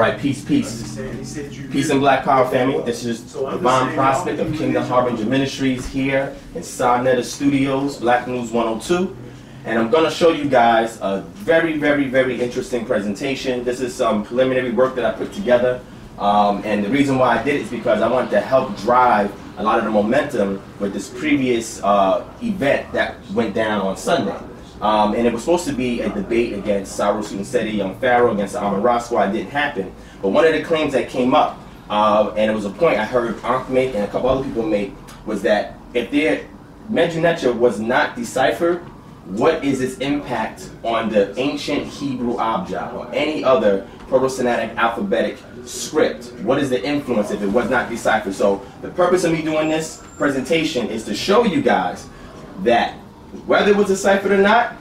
right, peace, peace. Peace and Black Power family. This is DivineProspect of Kingdom Harbinger Ministries here in Sarnetta Studios, Black News 102. And I'm going to show you guys a very, very, very interesting presentation. This is some preliminary work that I put together. And the reason why I did it is because I wanted to help drive a lot of the momentum with this previous event that went down on Sunday. And it was supposed to be a debate against Cyrus Unseti, Young Pharaoh, against the Amon-Ra squad. It didn't happen. But one of the claims that came up, and it was a point I heard Ankh make and a couple other people make, was that if their Mdw Ntr was not deciphered, what is its impact on the Ancient Hebrew Abjad or any other Proto-Semitic alphabetic script? What is the influence if it was not deciphered? So the purpose of me doing this presentation is to show you guys that whether it was deciphered or not,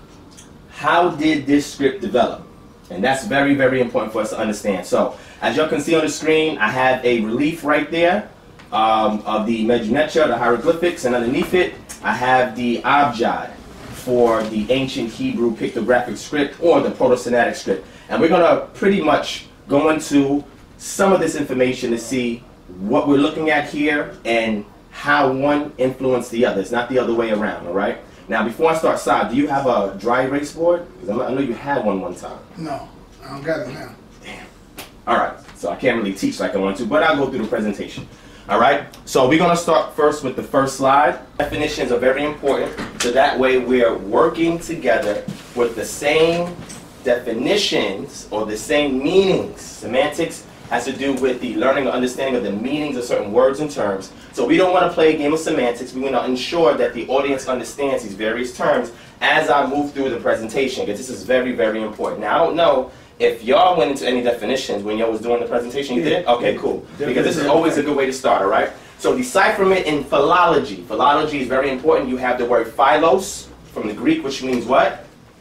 how did this script develop? And that's very, very important for us to understand. So as y'all can see on the screen, I have a relief right there of the Mdw Ntr, the hieroglyphics, and underneath it I have the Abjad for the ancient Hebrew pictographic script or the Proto-Semitic script. And we're going to pretty much go into some of this information to see what we're looking at here and how one influenced the other. It's not the other way around, all right? Now, before I start, Saad, do you have a dry erase board? Because I know you had one time. No, I don't got it now. Damn. All right, so I can't really teach like I want to, but I'll go through the presentation. All right, so we're going to start first with the first slide. Definitions are very important, so that way we're working together with the same definitions or the same meanings. Semantics has to do with the learning or understanding of the meanings of certain words and terms. So we don't want to play a game of semantics. We want to ensure that the audience understands these various terms as I move through the presentation, because this is very, very important. Now, I don't know if y'all went into any definitions when y'all was doing the presentation. You did? Okay, cool. Because this is always a good way to start, all right? So decipherment in philology. Philology is very important. You have the word philos from the Greek, which means what?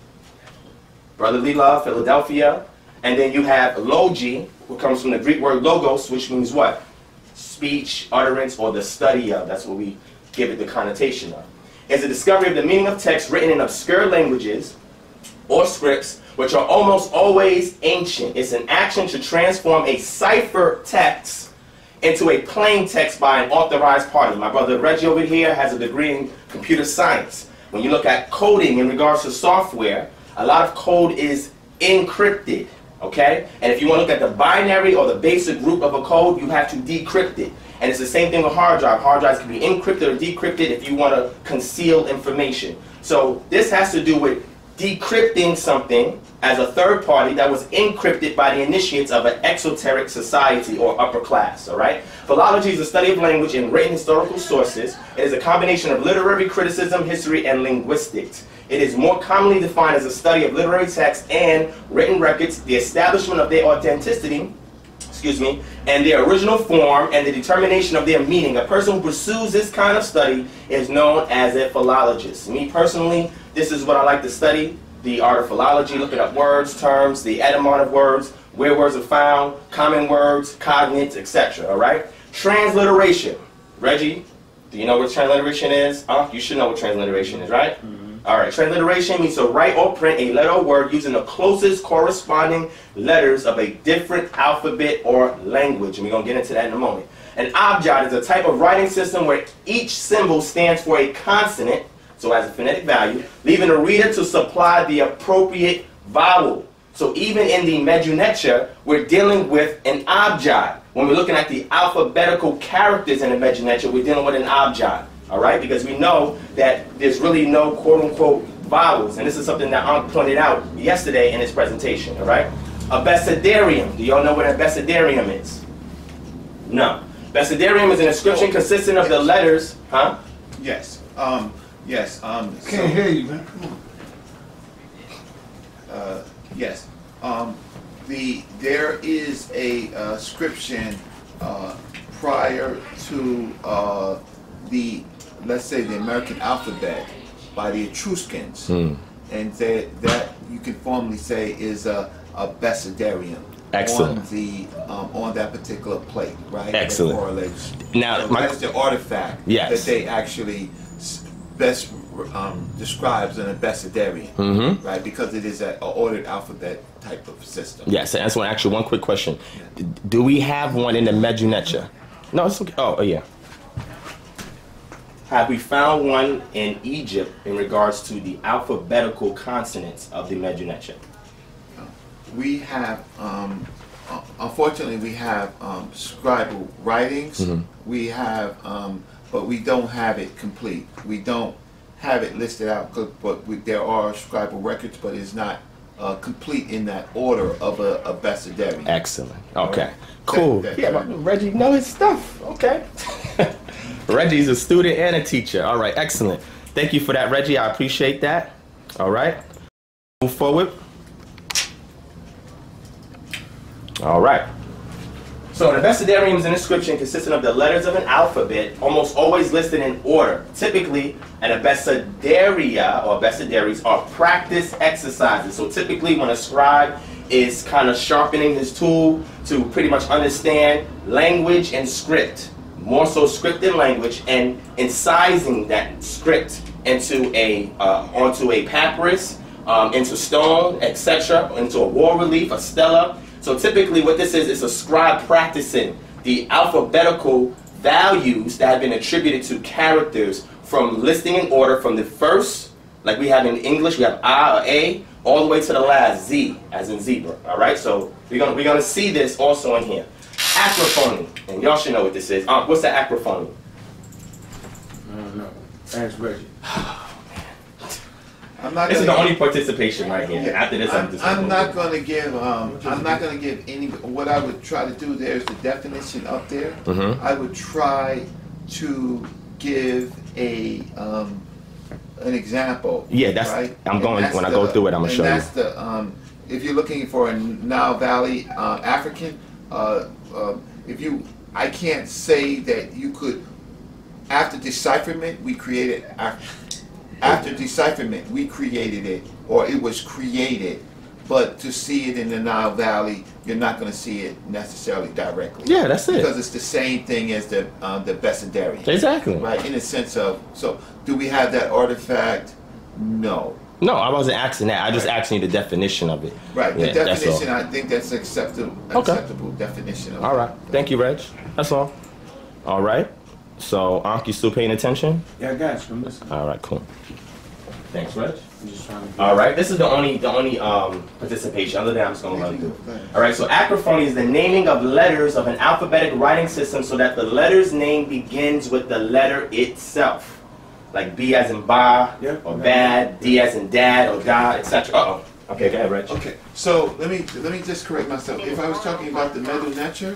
Brotherly love, Philadelphia. And then you have logi, which comes from the Greek word logos, which means what? Speech, utterance, or the study of. That's what we give it the connotation of. It's a discovery of the meaning of text written in obscure languages or scripts, which are almost always ancient. It's an action to transform a cipher text into a plain text by an authorized party. My brother Reggie over here has a degree in computer science. When you look at coding in regards to software, a lot of code is encrypted. Okay? And if you want to look at the binary or the basic root of a code, you have to decrypt it. And it's the same thing with hard drive. Hard drives can be encrypted or decrypted if you want to conceal information. So this has to do with decrypting something as a third party that was encrypted by the initiates of an exoteric society or upper class. All right? Philology is the study of language in written historical sources. It is a combination of literary criticism, history, and linguistics. It is more commonly defined as a study of literary texts and written records, the establishment of their authenticity, and their original form, and the determination of their meaning. A person who pursues this kind of study is known as a philologist. Me personally, this is what I like to study, the art of philology, looking up words, terms, the etymology of words, where words are found, common words, cognates, etc. All right? Transliteration. Reggie, do you know what transliteration is? You should know what transliteration is, right? All right, transliteration means to write or print a letter or word using the closest corresponding letters of a different alphabet or language. And we're going to get into that in a moment. An abjad is a type of writing system where each symbol stands for a consonant, so has a phonetic value, leaving the reader to supply the appropriate vowel. So even in the Mdw Ntr, we're dealing with an abjad. When we're looking at the alphabetical characters in the Mdw Ntr, we're dealing with an abjad. All right, because we know that there's really no quote-unquote vowels, and this is something that Ankh pointed out yesterday in his presentation. All right, abecedarium. Do y'all know what abecedarium is? No. Abecedarium is an inscription consisting of the letters. Huh? Yes. Yes. Can't hear you, man. Yes. There is a inscription prior to let's say the American alphabet by the Etruscans, and that you can formally say is a abecedarium. Excellent. On that particular plate, right? Excellent. That correlates. Now, that's the artifact that they actually best describes an abecedarian, right? Because it is an ordered alphabet type of system. Yes, and that's one. Actually, one quick question: do we have one in the Mdw Ntr? No, it's okay. Oh, yeah. Have we found one in Egypt in regards to the alphabetical consonants of the Mdw Ntr? We have, unfortunately, we have scribal writings. We have, but we don't have it complete. We don't have it listed out, but there are scribal records, but it's not complete in that order of a abecedarian. Excellent. Okay. Right. Cool. Yeah, Reggie know his stuff. Okay. Reggie's a student and a teacher. All right. Excellent. Thank you for that, Reggie. I appreciate that. All right. Move forward. All right. So an abecedarium is an inscription consisting of the letters of an alphabet, almost always listed in order. Typically, an abecedaria or abecedaries are practice exercises. So typically when a scribe is kind of sharpening his tool to pretty much understand language and script, more so script than language, and incising that script into onto a papyrus, into stone, etc., into a wall relief, a stela. So typically what this is a scribe practicing the alphabetical values that have been attributed to characters from listing in order from the first, like we have in English, we have A or A, all the way to the last Z, as in zebra. All right, so we're gonna see this also in here. Acrophony, and y'all should know what this is. What's the acrophony? I don't know. Ask Reggie. This is the only participation right here. Yeah, After this, I'm not going to give. I'm not going to give any. What I would try to do, there's the definition up there. I would try to give an example. Yeah, that's right. I'm going when I go through it. I'm gonna show you. That's the. If you're looking for a Nile Valley African, I can't say that you could. After decipherment, we created. After decipherment, we created it, or it was created, but to see it in the Nile Valley, you're not going to see it necessarily directly. Yeah, that's it. Because it's the same thing as the abecedarian. Exactly. Right, in the sense of, so do we have that artifact? No. No, I wasn't asking that. I just asking you the definition of it. Right, yeah, the definition, I think that's acceptable definition of it. All right, thank you, Reg. That's all. All right. So, Ankh, you still paying attention? Yeah, I got you. I'm listening. All right, cool. Thanks, Reg. I'm just trying to. All right, this is the only participation. Other than I'm just gonna let you do. All right, so acrophony is the naming of letters of an alphabetic writing system so that the letter's name begins with the letter itself, like B as in ba, or bad, D as in dad or da, etc. Uh-oh. Okay, go ahead, Reg. Okay, so let me just correct myself. If I was talking about the Mdw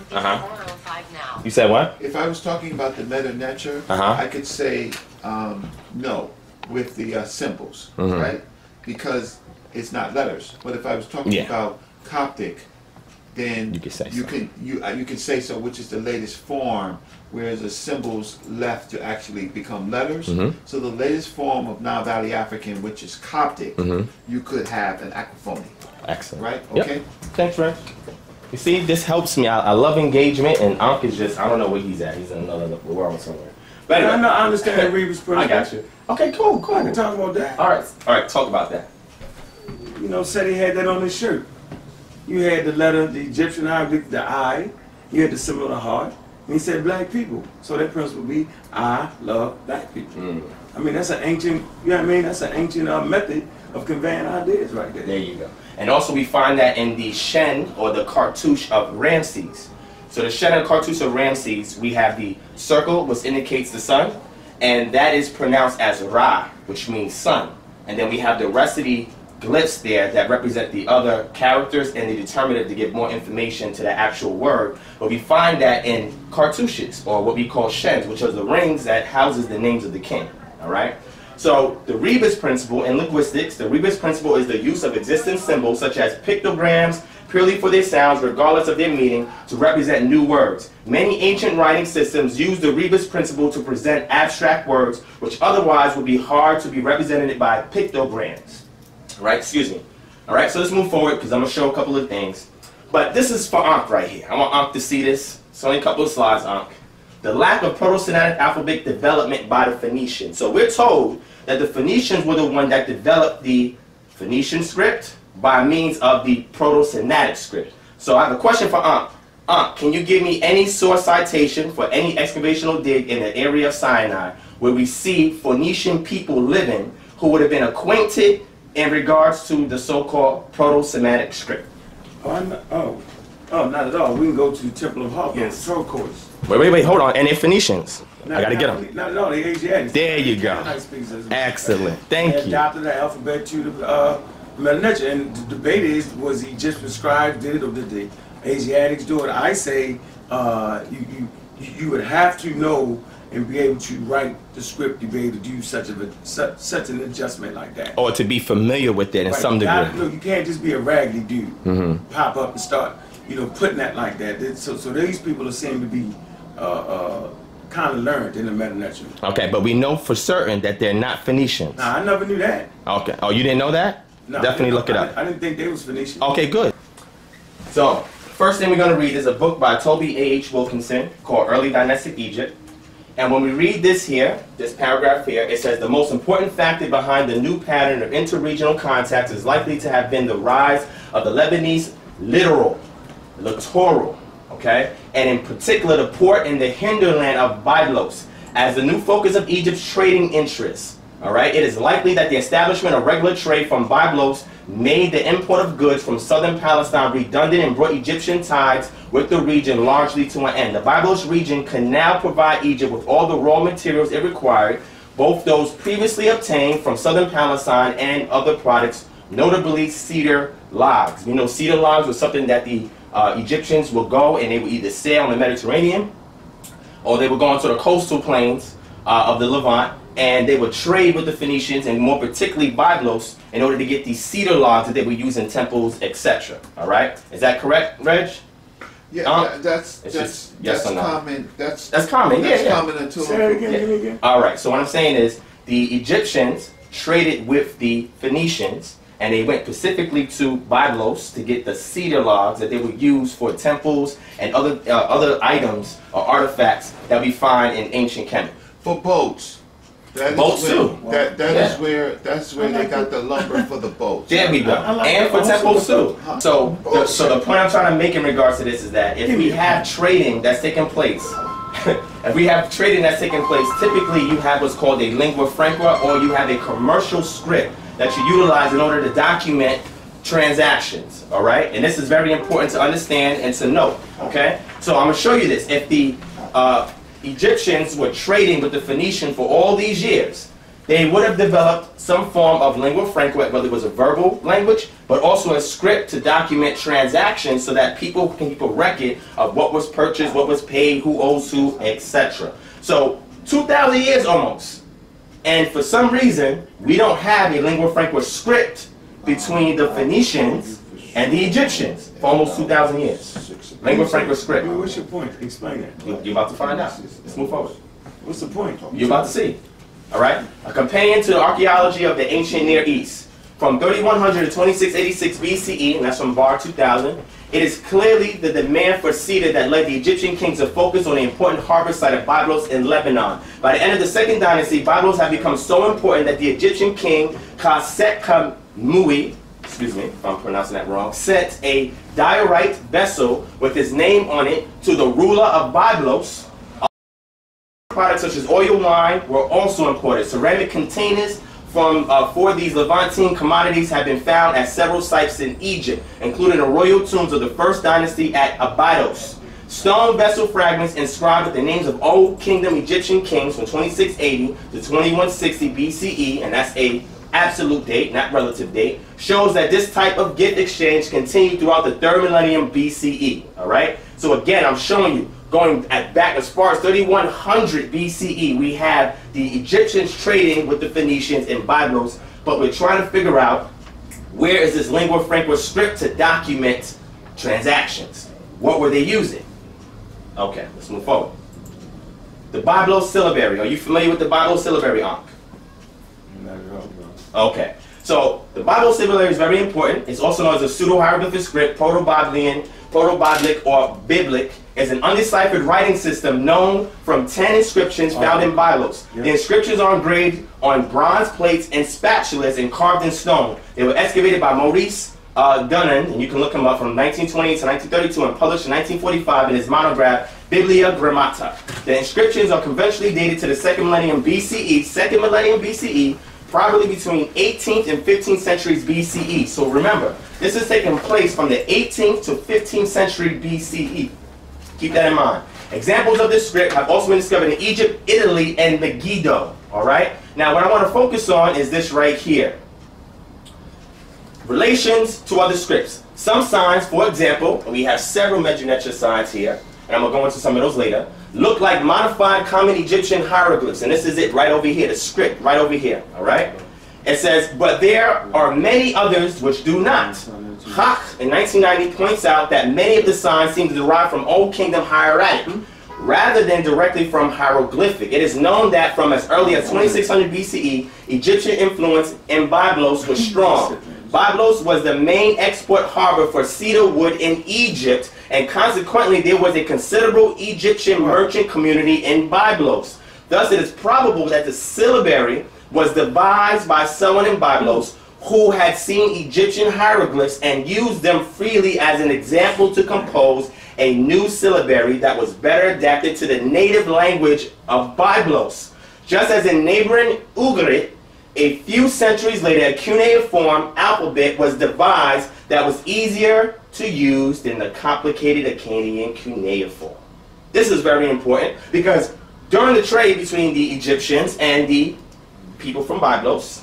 Ntr, You said what? if I was talking about the Mdw Ntr, I could say no with the symbols, right? Because it's not letters. But if I was talking about Coptic, then you can say you can say so, which is the latest form, whereas the symbols left to actually become letters. So the latest form of Nile Valley African, which is Coptic, you could have an acrophony. Excellent. Right? Yep. Okay. Thanks, Reg. You see, this helps me. I love engagement, and Ankh is just, I don't know where he's at. He's in another world somewhere. But anyway, I understand the Reader's Perspective. I got you. Okay, cool. I can talk about that. All right, talk about that. You know, said he had that on his shirt. You had the letter, the Egyptian hieroglyph, the I. You had the symbol of the heart. And he said black people. So that principle would be, I love black people. I mean, that's an ancient, you know what I mean? That's an ancient method of conveying ideas right there. There you go. And also we find that in the Shen, or the cartouche of Ramses. So the Shen and cartouche of Ramses, we have the circle, which indicates the sun, and that is pronounced as Ra, which means sun. And then we have the rest of the glyphs there that represent the other characters and the determinative to give more information to the actual word. But we find that in cartouches, or what we call shens, which are the rings that houses the names of the king. All right. So the rebus principle in linguistics, the rebus principle is the use of existing symbols such as pictograms purely for their sounds, regardless of their meaning, to represent new words. Many ancient writing systems use the rebus principle to present abstract words, which otherwise would be hard to be represented by pictograms. All right, excuse me. All right, so let's move forward because I'm going to show a couple of things. But this is for Ankh right here. I want Ankh to see this. It's only a couple of slides, Ankh. the lack of Proto-Sinaitic alphabetic development by the Phoenicians. So we're told that the Phoenicians were the one that developed the Phoenician script by means of the Proto-Sinaitic script. So I have a question for Ankh. Ankh, can you give me any source citation for any excavational dig in the area of Sinai where we see Phoenician people living who would have been acquainted in regards to the so-called Proto-Semitic script? Oh, not at all. We can go to the Temple of Hathor, Yes. Troll Course. Wait, hold on. And they're Phoenicians. I gotta get them. Not at all. They Asiatics. There you go. Canaanite speakers as well. Excellent. Thank They you. adopted the alphabet to the Mdw Ntr. And the debate is, was the Egyptian scribes did it or did the Asiatics do it? I say you would have to know and be able to write the script to be able to do such an adjustment like that. Or to be familiar with it in some degree. Look, you can't just be a raggedy dude, pop up and start, putting that like that. So these people seem to be kind of learned in the Mdw Ntr. Okay, but we know for certain that they're not Phoenicians. Nah, I never knew that. Okay. Oh, you didn't know that? No, Definitely look it up. I didn't think they was Phoenician. Okay, good. So, first thing we're going to read is a book by Toby A.H. Wilkinson called Early Dynastic Egypt. And when we read this here, this paragraph here, it says the most important factor behind the new pattern of interregional contacts is likely to have been the rise of the Lebanese littoral, okay? And in particular, the port in the hinterland of Byblos as the new focus of Egypt's trading interests. All right, it is likely that the establishment of regular trade from Byblos made the import of goods from southern Palestine redundant and brought Egyptian ties with the region largely to an end. The Byblos region can now provide Egypt with all the raw materials it required, both those previously obtained from southern Palestine and other products, notably cedar logs. We know cedar logs was something that the Egyptians would go and they would either sail on the Mediterranean or they would go into the coastal plains of the Levant, and they would trade with the Phoenicians and more particularly Byblos in order to get these cedar logs that they would use in temples, etc. All right, is that correct, Reg? Yeah, that's yes or no? common. That's common. That's Yeah. common until Say that again, give me again. All right. So what I'm saying is the Egyptians traded with the Phoenicians, and they went specifically to Byblos to get the cedar logs that they would use for temples and other items or artifacts that we find in ancient Kemet. for boats. Boats too. That's where they got the lumber for the boats. There we go. And for temples too. So the point I'm trying to make in regards to this is that if we have trading that's taking place, typically you have what's called a lingua franca, or you have a commercial script that you utilize in order to document transactions. All right, and this is very important to understand and to note. Okay, so I'm gonna show you this. If the Egyptians were trading with the Phoenician for all these years, they would have developed some form of lingua franca, whether it was a verbal language, but also a script to document transactions so that people can keep a record of what was purchased, what was paid, who owes who, etc. So 2,000 years almost. And for some reason, we don't have a lingua franca script between the Phoenicians and the Egyptians for almost 2,000 years. Lingua franca script. What's your point? Explain that. You're about to find out. Let's move forward. What's the point? You're about to see. All right? A companion to the archaeology of the ancient Near East. From 3100 to 2686 BCE, and that's from Bar 2000, it is clearly the demand for cedar that led the Egyptian kings to focus on the important harbor site of Byblos in Lebanon. By the end of the Second Dynasty, Byblos had become so important that the Egyptian king Khafre, excuse me if I'm pronouncing that wrong, sent a diorite vessel with his name on it to the ruler of Byblos. Products such as oil wine were also imported. Ceramic containers for these Levantine commodities have been found at several sites in Egypt, including the royal tombs of the First Dynasty at Abydos. Stone vessel fragments inscribed with the names of Old Kingdom Egyptian kings from 2680 to 2160 BCE, and that's a absolute date, not relative date, shows that this type of gift exchange continued throughout the 3rd millennium BCE. All right? So again, I'm showing you, going back as far as 3100 BCE, we have the Egyptians trading with the Phoenicians in Byblos, but we're trying to figure out where is this lingua franca script to document transactions. What were they using? Okay, let's move forward. The Byblos syllabary. Are you familiar with the Byblos syllabary, Ankh? Not at all, bro. Okay. So the Bible similarity is very important. It's also known as a pseudo-hieroglyphic script, proto-biblic, or biblic, is an undeciphered writing system known from 10 inscriptions found in Bibles. Yeah. The inscriptions are engraved on bronze plates and spatulas and carved in stone. They were excavated by Maurice Dunnan, and you can look him up, from 1920 to 1932, and published in 1945 in his monograph Biblia Grammata. The inscriptions are conventionally dated to the 2nd millennium BCE, probably between 18th and 15th centuries BCE. So remember, this is taking place from the 18th to 15th century BCE. Keep that in mind. Examples of this script have also been discovered in Egypt, Italy, and Megiddo. All right? Now, what I want to focus on is this right here. Relations to other scripts. Some signs, for example, and we have several Mdw Ntr signs here, and I'm going to go into some of those later, look like modified common Egyptian hieroglyphs. And this is it right over here, the script right over here. All right? It says, but there are many others which do not. Hach in 1990 points out that many of the signs seem to derive from Old Kingdom hieratic rather than directly from hieroglyphic. It is known that from as early as 2600 BCE, Egyptian influence in Byblos was strong. Byblos was the main export harbor for cedar wood in Egypt, and consequently there was a considerable Egyptian merchant community in Byblos. Thus it is probable that the syllabary was devised by someone in Byblos who had seen Egyptian hieroglyphs and used them freely as an example to compose a new syllabary that was better adapted to the native language of Byblos. Just as in neighboring Ugrit, a few centuries later, a cuneiform alphabet was devised that was easier to use than the complicated Akkadian cuneiform. This is very important because during the trade between the Egyptians and the people from Byblos,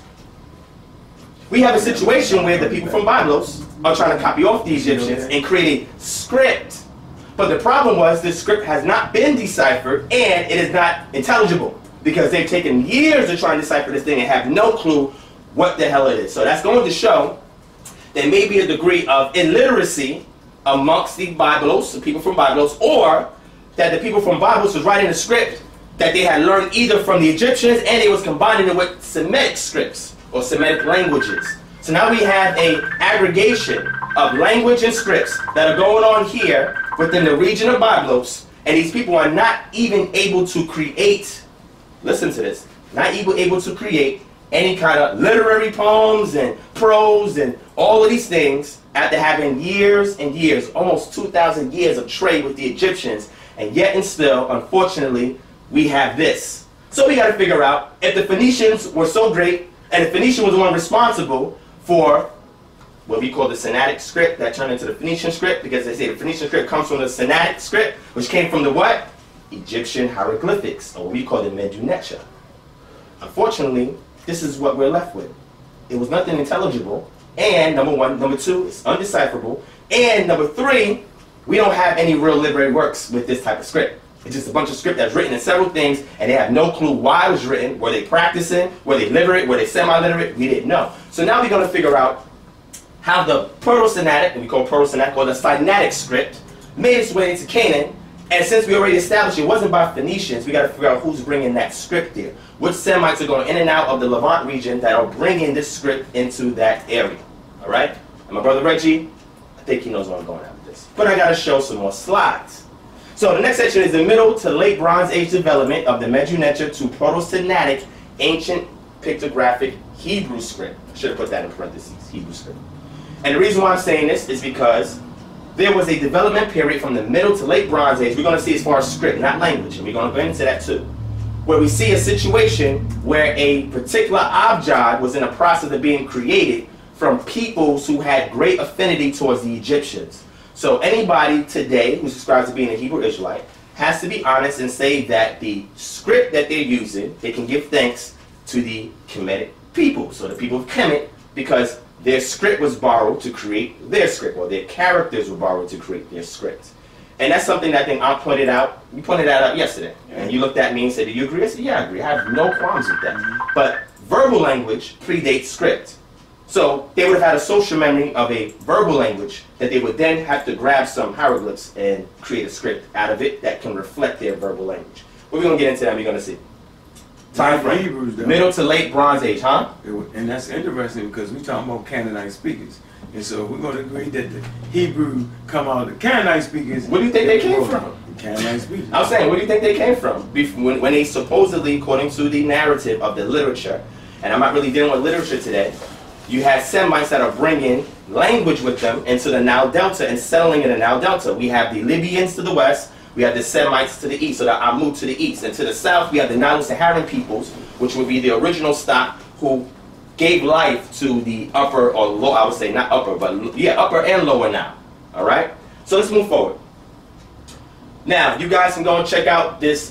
we have a situation where the people from Byblos are trying to copy off the Egyptians and create a script. But the problem was this script has not been deciphered and it is not intelligible because they've taken years to try and decipher this thing and have no clue what the hell it is. So that's going to show there may be a degree of illiteracy amongst the Byblos, the people from Byblos, or that the people from Byblos was writing a script that they had learned either from the Egyptians and they was combining it with Semitic scripts or Semitic languages. So now we have an aggregation of language and scripts that are going on here within the region of Byblos, and these people are not even able to create, listen to this, not even able to create any kind of literary poems and prose and all of these things after having years and years, almost 2,000 years of trade with the Egyptians, and yet and still, unfortunately, we have this. So we got to figure out if the Phoenicians were so great, and the Phoenician was the one responsible for what we call the Sinaitic script that turned into the Phoenician script, because they say the Phoenician script comes from the Sinaitic script, which came from the what? Egyptian hieroglyphics, or what we call the Mdw Ntr. Unfortunately, this is what we're left with. It was nothing intelligible, and number one. Number two, it's undecipherable, and number three, we don't have any real literary works with this type of script. It's just a bunch of script that's written in several things, and they have no clue why it was written. Were they practicing? Were they literate? Were they semi-literate? We didn't know. So now we're going to figure out how the Proto-Sinaitic, what we call Proto-Sinaitic, or the Sinaitic script, made its way into Canaan. And since we already established it wasn't by Phoenicians, we got to figure out who's bringing that script there. Which Semites are going in and out of the Levant region that are bringing this script into that area. All right? And my brother Reggie, I think he knows where I'm going at with this. But I got to show some more slides. So the next section is the Middle to Late Bronze Age development of the Mdw Ntr to Proto-Sinaitic Ancient Pictographic Hebrew script. I should have put that in parentheses, Hebrew script. And the reason why I'm saying this is because there was a development period from the Middle to Late Bronze Age. We're going to see as far as script, not language, and we're going to go into that too, where we see a situation where a particular abjad was in the process of being created from peoples who had great affinity towards the Egyptians. So anybody today who subscribes to being a Hebrew Israelite has to be honest and say that the script that they're using, they can give thanks to the Kemetic people, so the people of Kemet, because their script was borrowed to create their script, or their characters were borrowed to create their script. And that's something that I think I pointed out. You pointed that out yesterday. And you looked at me and said, do you agree? I said, yeah, I agree. I have no qualms with that. But verbal language predates script. So they would have had a social memory of a verbal language that they would then have to grab some hieroglyphs and create a script out of it that can reflect their verbal language. We're going to get into that and we're going to see. time The frame. Hebrews, though. Middle to late Bronze Age, huh? And that's interesting because we're talking about Canaanite speakers. And so we're going to agree that the Hebrew come out of the Canaanite speakers. Where do you think they came from? Canaanite speakers. I was saying, where do you think they came from? When they supposedly, according to the narrative of the literature, and I'm not really dealing with literature today, you had Semites that are bringing language with them into the Nile Delta and settling in the Nile Delta. We have the Libyans to the west, we have the Semites to the east, so the Amu to the east. And to the south, we have the Nilo-Saharan peoples, which would be the original stock who gave life to the upper or low, I would say not upper, but yeah, upper and lower Nile. All right? So let's move forward. Now, you guys can go and check out this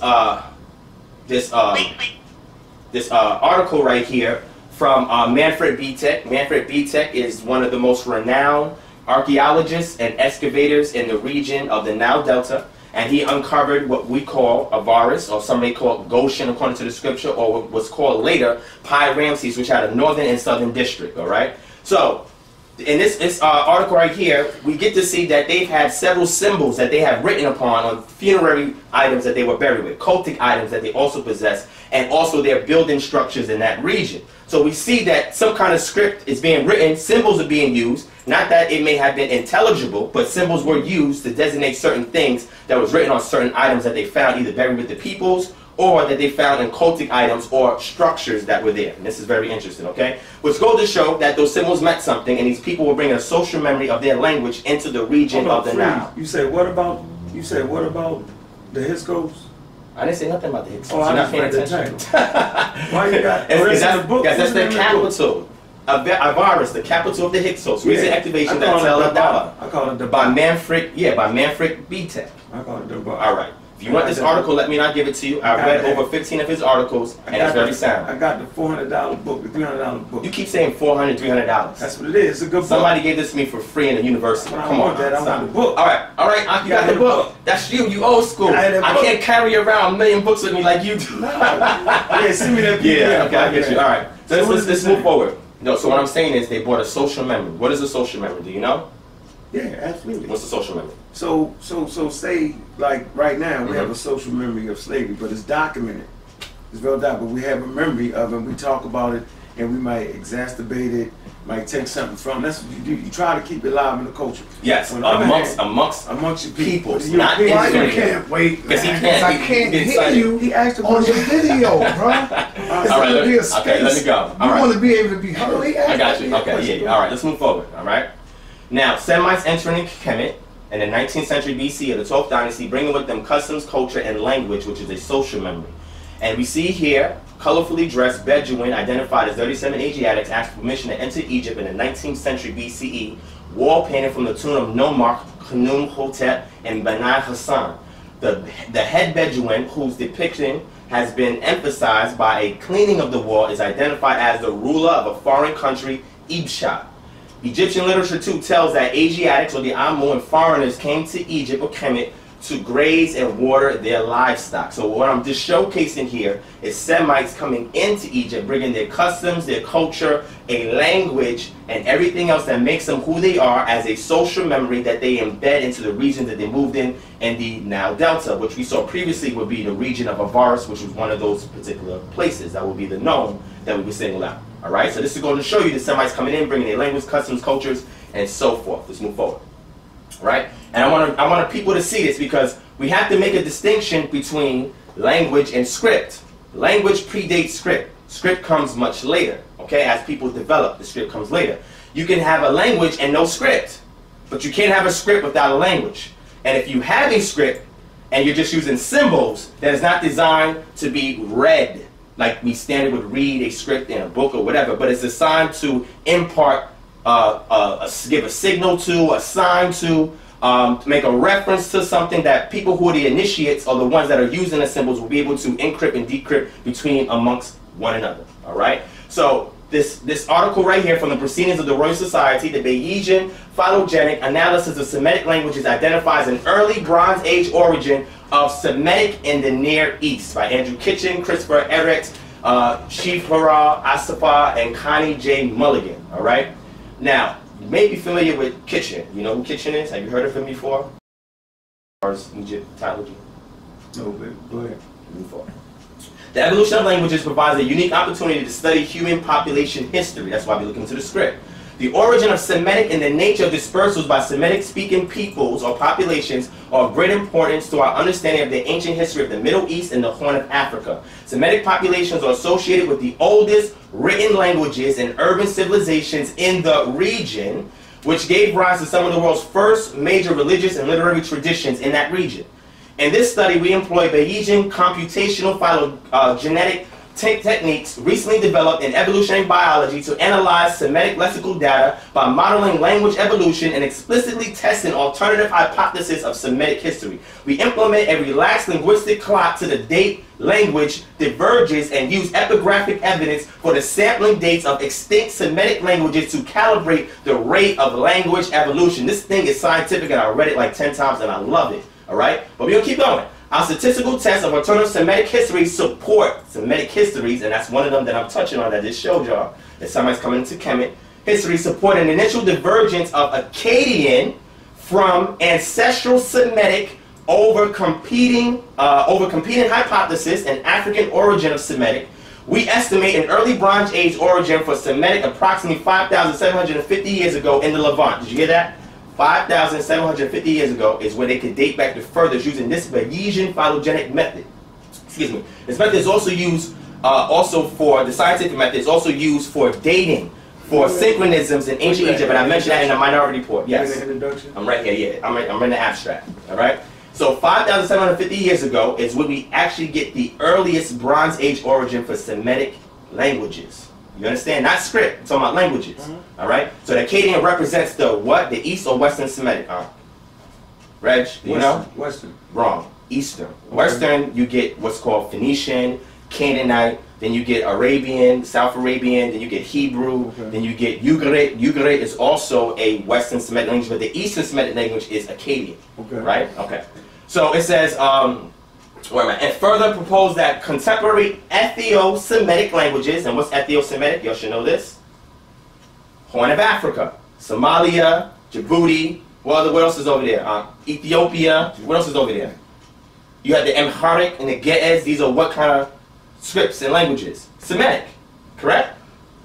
article right here from Manfred Bietek. Manfred Bietek is one of the most renowned archaeologists and excavators in the region of the Nile Delta, and he uncovered what we call Avaris, or some may call it Goshen according to the scripture, or what was called later Pi Ramses, which had a northern and southern district. All right. So in this article right here, we get to see that they've had several symbols that they have written upon on funerary items that they were buried with, cultic items that they also possess, and also their building structures in that region. So we see that some kind of script is being written, symbols are being used, not that it may have been intelligible, but symbols were used to designate certain things that was written on certain items that they found either buried with the peoples or that they found in cultic items or structures that were there. And this is very interesting, okay? Which goes to show that those symbols meant something, and these people were bringing a social memory of their language into the region of the Nile. You say what about the Hyksos? I didn't say nothing about the Hyksos. Oh, I You're not paying just read attention. the title. Why you got? That's in the book. that's their What's the name of the book? capital. Avaris, the capital of the Hyksos. Recent activation that tell Adaba. I call it the By Manfred Bietek. I call it the book. All right. If you want this article, let me not give it to you. I read over 15 of his articles, and it's very sound. I got the $400 book, the $300 book. You keep saying $400, $300. That's what it is. It's a good book. Somebody gave this to me for free in the university. Come on, I want the book. All right. You got the book. That's you. You old school. I can't carry around a million books with me like you do. Yeah, send me that PDF. Yeah, okay, I get you. All right. So let's move forward. No, so what I'm saying is they brought a social memory. What is a social memory? Do you know? Yeah, absolutely. What's a social memory? So say like right now we have a social memory of slavery, but it's documented. It's well documented. But we have a memory of it. We talk about it, and we might exacerbate it. Might take something from. That's what you do. You try to keep it alive in the culture. Yes, amongst your people. Not in why you can't wait? Because he can't. I can't hear you. He asked on the video, bro. It's all right, gonna be a space. Okay, let me go. You want to be able to be heard. I got you. Okay, yeah. All right, let's move forward. All right. Now, Semites entering Kemet in the 19th century BC of the 12th dynasty, bringing with them customs, culture, and language, which is a social memory. And we see here, colorfully dressed Bedouin, identified as 37 Asiatics, asked permission to enter Egypt in the 19th century BCE, wall painted from the tomb of Nomark, Khnum Hotep, and Benai Hassan. The head Bedouin, whose depiction has been emphasized by a cleaning of the wall, is identified as the ruler of a foreign country, Ibshad. Egyptian literature too tells that Asiatics or the Amu and foreigners came to Egypt or Kemet to graze and water their livestock. So what I'm just showcasing here is Semites coming into Egypt, bringing their customs, their culture, a language, and everything else that makes them who they are as a social memory that they embed into the region that they moved in the Nile Delta, which we saw previously would be the region of Avaris, which was one of those particular places that would be the known that we would single out. All right, so this is going to show you the Semites coming in, bringing their language, customs, cultures, and so forth. Let's move forward. Right? And I want people to see this because we have to make a distinction between language and script. Language predates script. Script comes much later. Okay, as people develop, the script comes later. You can have a language and no script, but you can't have a script without a language. And if you have a script and you're just using symbols that is not designed to be read, like we standard would read a script in a book or whatever, but it's designed to impart, give a signal to, a sign to make a reference to something that people who are the initiates or the ones that are using the symbols will be able to encrypt and decrypt amongst one another. All right. So this article right here from the Proceedings of the Royal Society, the Bayesian Phylogenic Analysis of Semitic Languages, identifies an early Bronze Age origin of Semitic in the Near East by Andrew Kitchen, Christopher Eric, Shifra Asafa, and Connie J. Mulligan. All right. Now, you may be familiar with Kitchen. You know who Kitchen is? Have you heard of him before? As far as Egyptology? No, but go ahead. Move forward. The evolution of languages provides a unique opportunity to study human population history. That's why we look into the script. The origin of Semitic and the nature of dispersals by Semitic-speaking peoples or populations are of great importance to our understanding of the ancient history of the Middle East and the Horn of Africa. Semitic populations are associated with the oldest written languages and urban civilizations in the region, which gave rise to some of the world's first major religious and literary traditions in that region. In this study, we employ Bayesian computational phylogenetic techniques recently developed in evolutionary biology to analyze Semitic lexical data by modeling language evolution and explicitly testing alternative hypotheses of Semitic history. We implement a relaxed linguistic clock to the date language diverges and use epigraphic evidence for the sampling dates of extinct Semitic languages to calibrate the rate of language evolution. This thing is scientific and I read it like 10 times and I love it. Alright? But we're going to keep going. Our statistical tests of alternative Semitic history support Semitic histories, and that's one of them that I'm touching on that I just showed y'all. That somebody's coming into Kemet. History support an initial divergence of Akkadian from ancestral Semitic over competing hypothesis and African origin of Semitic. We estimate an early Bronze Age origin for Semitic approximately 5,750 years ago in the Levant. Did you hear that? 5,750 years ago is where they could date back to furthest using this Bayesian phylogenetic method. Excuse me. This method is also used for the scientific method. Is also used for dating, for synchronisms in ancient Egypt, and I mentioned that in the Minority Report. Yes, I'm right here. Yeah, I'm in the abstract. All right. So 5,750 years ago is when we actually get the earliest Bronze Age origin for Semitic languages. You understand? Not script. I'm talking about languages. All right. So the Akkadian represents the what? The East or Western Semitic? Reg, you know? Western. Wrong. Eastern. Western, you get what's called Phoenician, Canaanite. Then you get Arabian, South Arabian. Then you get Hebrew. Okay. Then you get Ugaritic. Ugaritic is also a Western Semitic language, but the Eastern Semitic language is Akkadian. Okay. Right? Okay. So it says. And further propose that contemporary Ethio-Semitic languages, and what's Ethio-Semitic? Y'all should know this. Horn of Africa, Somalia, Djibouti, what else is over there? Ethiopia, what else is over there? You have the Amharic and the Ge'ez. These are what kind of scripts and languages? Semitic, correct?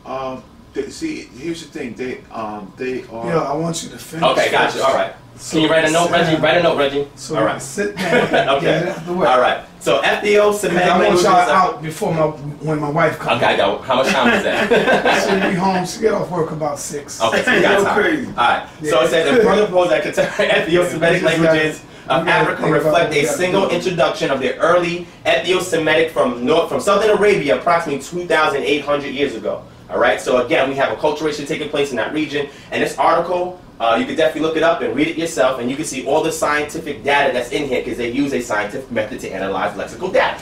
See, here's the thing. They are. Yeah, I want you to finish. Okay, gotcha. All right. So can you write a note, Reggie? Write a note, Reggie. So all right. Sit down. Okay. Get it out the way. All right. So Ethio-Semitic I want languages. y'all out before when my wife comes. Okay, I go. How much time is that? She'll be home. She get off work about 6. Okay, so we got time. Crazy. All right. So it says, and further propose that contemporary Ethio-Semitic languages of Africa reflect a single introduction of the early Ethio-Semitic from southern Arabia approximately 2,800 years ago. All right. So again, we have acculturation taking place in that region, and this article. You can definitely look it up and read it yourself, and you can see all the scientific data that's in here because they use a scientific method to analyze lexical data.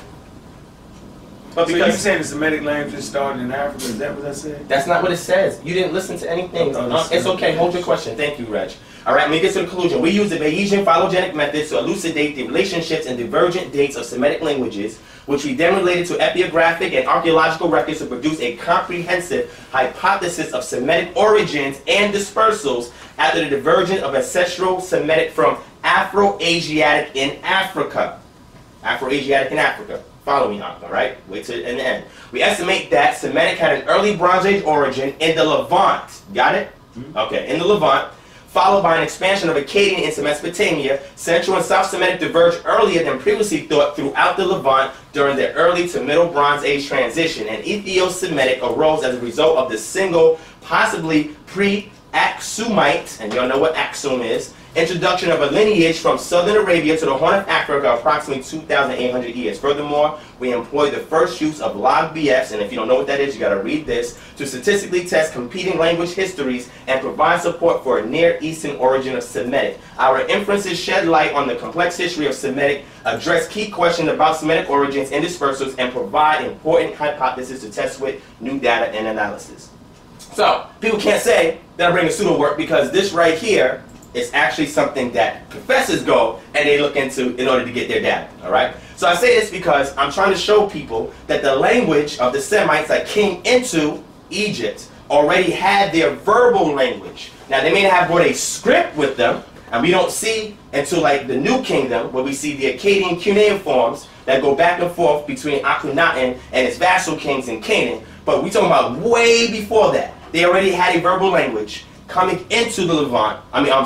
But so you saying the Semitic languages started in Africa? Is that what I said? That's not what it says. You didn't listen to anything. It's okay. Hold your question. Thank you, Reg. All right, let me get to the conclusion. We use the Bayesian phylogenetic method to elucidate the relationships and divergent dates of Semitic languages, which we then related to epigraphic and archaeological records to produce a comprehensive hypothesis of Semitic origins and dispersals after the divergence of ancestral Semitic from Afro-Asiatic in Africa. Afro-Asiatic in Africa. Follow me up, all right? Wait till the end. We estimate that Semitic had an early Bronze Age origin in the Levant. Got it? Okay, in the Levant. Followed by an expansion of Akkadian into Mesopotamia. Central and South Semitic diverged earlier than previously thought throughout the Levant during the early to Middle Bronze Age transition. And Ethio-Semitic arose as a result of the single, possibly pre-Aksumite, and y'all know what Aksum is, introduction of a lineage from southern Arabia to the Horn of Africa approximately 2,800 years. Furthermore, we employ the first use of log BFs, and if you don't know what that is, you got to read this, to statistically test competing language histories and provide support for a Near Eastern origin of Semitic. Our inferences shed light on the complex history of Semitic, address key questions about Semitic origins and dispersals, and provide important hypotheses to test with new data and analysis. So, people can't say that I'm bringing pseudo work because this right here is actually something that professors go and they look into in order to get their data, all right? So I say this because I'm trying to show people that the language of the Semites that came into Egypt already had their verbal language. Now, they may not have brought a script with them, And we don't see until like the New Kingdom, where we see the Akkadian cuneiforms that go back and forth between Akhenaten and its vassal kings in Canaan. But we talking about way before that. They already had a verbal language coming into the Levant,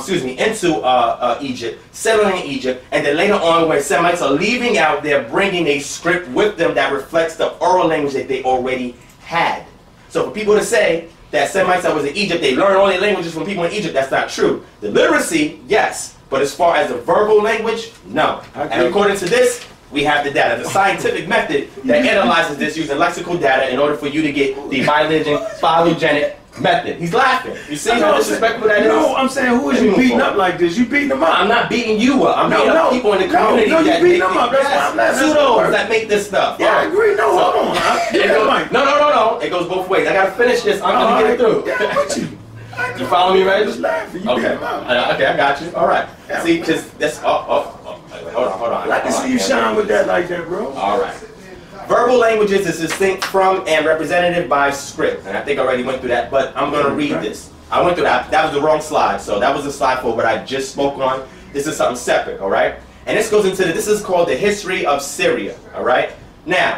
into Egypt, settling in Egypt, and then later on when Semites are leaving out, they're bringing a script with them that reflects the oral language that they already had. So for people to say that Semites that was in Egypt, they learned all their languages from people in Egypt, that's not true. The literacy, yes, but as far as the verbal language, no. And according to this, we have the data, the scientific method that analyzes this using lexical data in order for you to get the phylogenic method. He's laughing. You see how disrespectful that is? No, I'm saying, who is you beating up like this? You beating them up. I'm not beating you up. I'm beating up people in the community. No, you beating them up. That's why I'm laughing. Pseudos that make this stuff. Yeah, I agree. No, hold on. No. It goes both ways. I gotta finish this. I'm gonna get it through. Yeah, with you. You follow me, right? Just laughing. You Okay. beat them up. Okay, I got you. All right. Yeah. See, because that's hold on. I like to see you shine with that like that, bro. All right. Verbal languages is distinct from and representative by script. And I think I already went through that, but I'm going to read this. I went through that. That was the wrong slide. So that was the slide for what I just spoke on. This is something separate, all right? And this goes into this is called the history of Syria, all right? Now,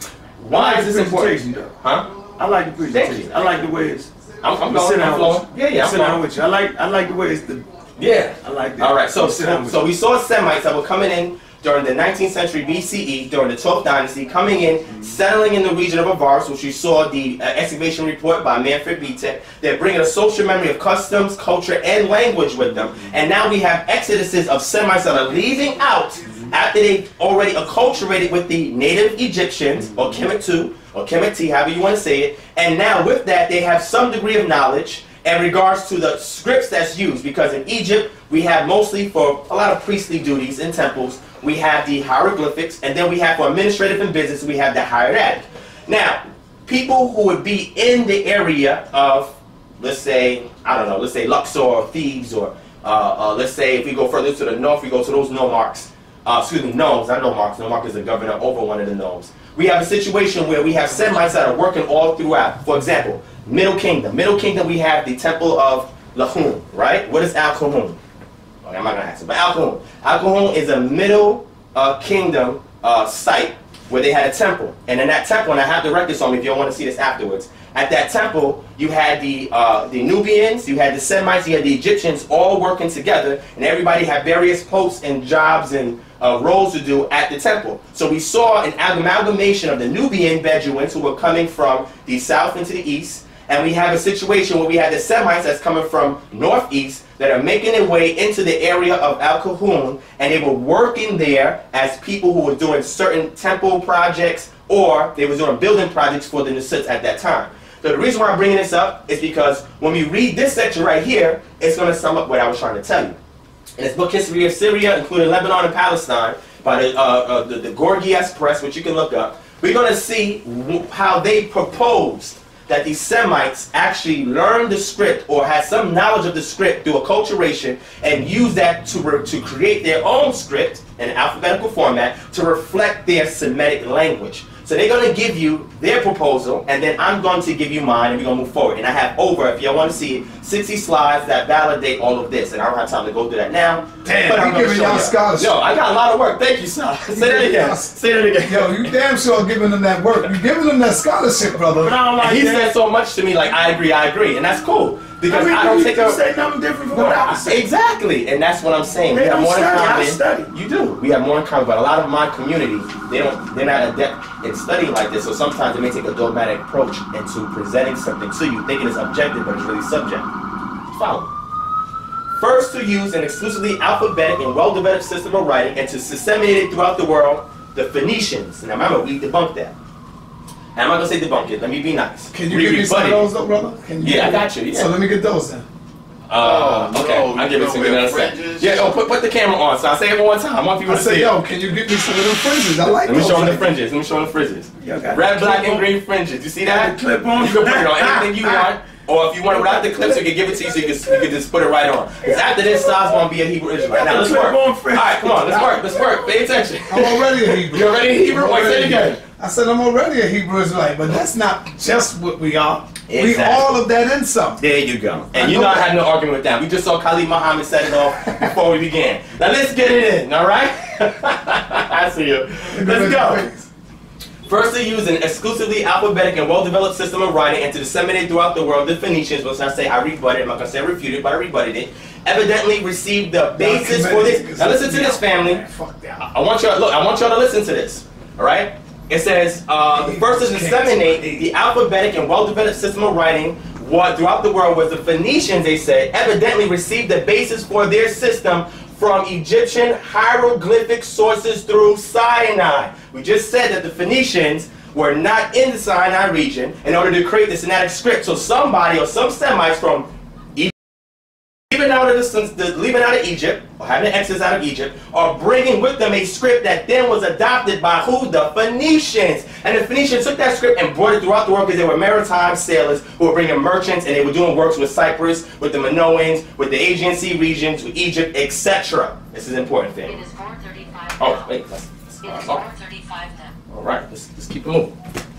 why is this important? Huh? I like the presentation. Thank you. I like the way it's. I'm flowing. Yeah, sit down with you. I like the way it's the. Yeah. I like that. All right, so we saw Semites that were coming in during the 19th century BCE, during the 12th dynasty, coming in, settling in the region of Avaris, which you saw the excavation report by Manfred Vitek. They're bringing a social memory of customs, culture, and language with them. And now we have exoduses of Semites that are leaving out after they've already acculturated with the native Egyptians, or Kemet or Kemet, however you want to say it. And now with that, they have some degree of knowledge in regards to the scripts that's used, because in Egypt we have mostly for a lot of priestly duties in temples, we have the hieroglyphics, and then we have for administrative and business, we have the hieratic. Now, people who would be in the area of, let's say, I don't know, let's say Luxor or Thebes, or let's say if we go further to the north, we go to those nomarchs, nomes, not nomarchs, nomarch is the governor over one of the nomes. We have a situation where we have Semites that are working all throughout. For example, Middle Kingdom. Middle Kingdom, we have the Temple of Lahun, right? What is Al-Kahun? Okay, I'm not going to ask it, but Al-Kahun. Al-Kahun is a Middle Kingdom site where they had a temple. And in that temple, and I have the records on me if you want to see this afterwards, at that temple, you had the Nubians, you had the Semites, you had the Egyptians all working together, and everybody had various posts and jobs and roles to do at the temple. So we saw an amalgamation of the Nubian Bedouins who were coming from the south into the east, and we have a situation where we had the Semites that's coming from northeast that are making their way into the area of Al-Kahun, and they were working there as people who were doing certain temple projects, or they were doing building projects for the Nusuts at that time. So the reason why I'm bringing this up is because when we read this section right here, it's going to sum up what I was trying to tell you. In this book, History of Syria, including Lebanon and Palestine, by the Gorgias Press, which you can look up, we're going to see how they proposed that these Semites actually learned the script or had some knowledge of the script through acculturation and use that to create their own script in an alphabetical format to reflect their Semitic language. So they're going to give you their proposal, and then I'm going to give you mine, and we're going to move forward. And I have over, if you want to see it, 60 slides that validate all of this. And I don't have time to go through that now. Damn, but I'm giving y'all scholarship. Yo, I got a lot of work. Thank you, son. Say that again. Say that again. Yo, you damn sure giving them that work. You giving them that scholarship, brother. But I don't like he that. said so much to me, like, I agree. And that's cool. Because I don't take a say nothing different from what I was saying. Exactly, and that's what I'm saying. They We have don't more in study, I common. study. You do. We have more in common, but a lot of my community, they're not adept in studying like this. So sometimes they may take a dogmatic approach into presenting something to you, thinking it's objective, but it's really subjective. Follow. First to use an exclusively alphabetic and well-developed system of writing and to disseminate it throughout the world, the Phoenicians. Now remember, we debunked that. And I'm not going to say debunk it. Let me be nice. Can you give me some of those, though, brother? Yeah, I got you. Yeah. So let me get those then. Okay, I'll give it to you another second. Yeah, put the camera on. So I'll say it one time. I want people to see it. Yo, can you give me some of them fringes? I like Let me those. show them the fringes. Let me show them the fringes. Red, black, and green fringes. You see that? Clip on. You can put it on anything you want. Or if you want it without the clips, we can give it to you so you can just put it right on. Because after this, Styles going to be a Hebrew Israelite. Now, let's work. All right, come on. Let's work. Pay attention. I'm already a Hebrew. You're already a Hebrew? Wait, say it again. I said I'm already a Hebrew Israelite, but that's not just what we are. We all of that in something. There you go. And you know I had no argument with that. We just saw Khalid Muhammad set it off before we began. Now let's get it in, all right? I see you. Let's go. First to use an exclusively alphabetic and well-developed system of writing and to disseminate throughout the world, the Phoenicians, which I say I rebutted, I'm not going to say refuted, but I rebutted it, evidently received the basis for this. Now listen to this, family. I want y'all to listen to this, all right? It says, the first to disseminate the alphabetic and well-developed system of writing throughout the world was the Phoenicians, they said, evidently received the basis for their system from Egyptian hieroglyphic sources through Sinai. We just said that the Phoenicians were not in the Sinai region in order to create the Sinaitic script. So somebody or some Semites from leaving out of Egypt, or having an exodus out of Egypt, are bringing with them a script that then was adopted by who? The Phoenicians. And the Phoenicians took that script and brought it throughout the world because they were maritime sailors who were bringing merchants, and they were doing works with Cyprus, with the Minoans, with the Aegean Sea regions, with Egypt, etc. This is an important thing. It is 4:35. Oh, wait. It is 4:35 then. All right, let's keep it moving.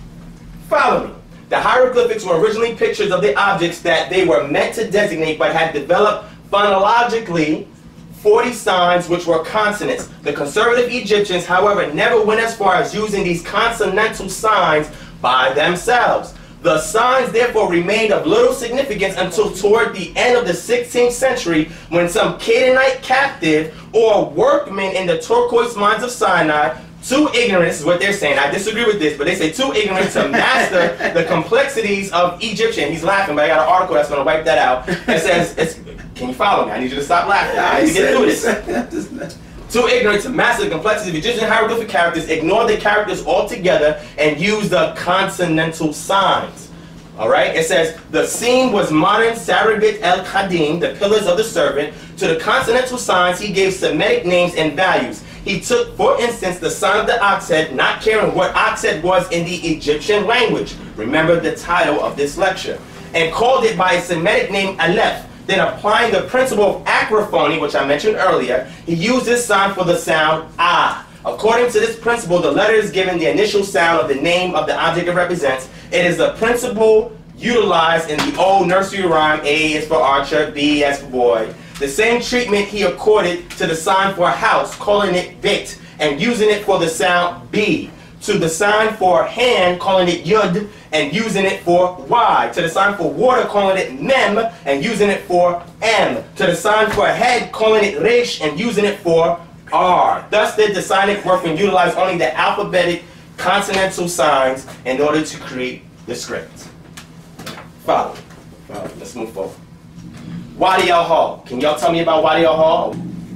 Follow me. The hieroglyphics were originally pictures of the objects that they were meant to designate, but had developed phonologically 40 signs which were consonants. The conservative Egyptians, however, never went as far as using these consonantal signs by themselves. The signs therefore remained of little significance until toward the end of the 16th century, when some Canaanite captive or workmen in the turquoise mines of Sinai, too ignorant, this is what they're saying, I disagree with this, but they say too ignorant to master the complexities of Egyptian. He's laughing, but I got an article that's going to wipe that out. It says, can you follow me? I need you to stop laughing. I need to get through this. Too ignorant to master the complexities of Egyptian hieroglyphic characters, ignore the characters altogether, and use the consonantal signs. Alright, it says, the scene was modern Sarabit el-Khadim, the pillars of the servant. To the consonantal signs, he gave Semitic names and values. He took, for instance, the sign of the ox head, not caring what ox head was in the Egyptian language. Remember the title of this lecture. And called it by a Semitic name Aleph. Then applying the principle of acrophony, which I mentioned earlier, he used this sign for the sound ah. According to this principle, the letter is given the initial sound of the name of the object it represents. It is the principle utilized in the old nursery rhyme, A is for Archer, B as for boy. The same treatment he accorded to the sign for house, calling it bit, and using it for the sound B. To the sign for hand, calling it yud, and using it for y. To the sign for water, calling it mem, and using it for m. To the sign for head, calling it resh, and using it for r. Thus did the Sinaitic workmen utilize only the alphabetic consonantal signs in order to create the script. Follow. Let's move forward. Wadi al-Hall. Can y'all tell me about Wadi al-Hall?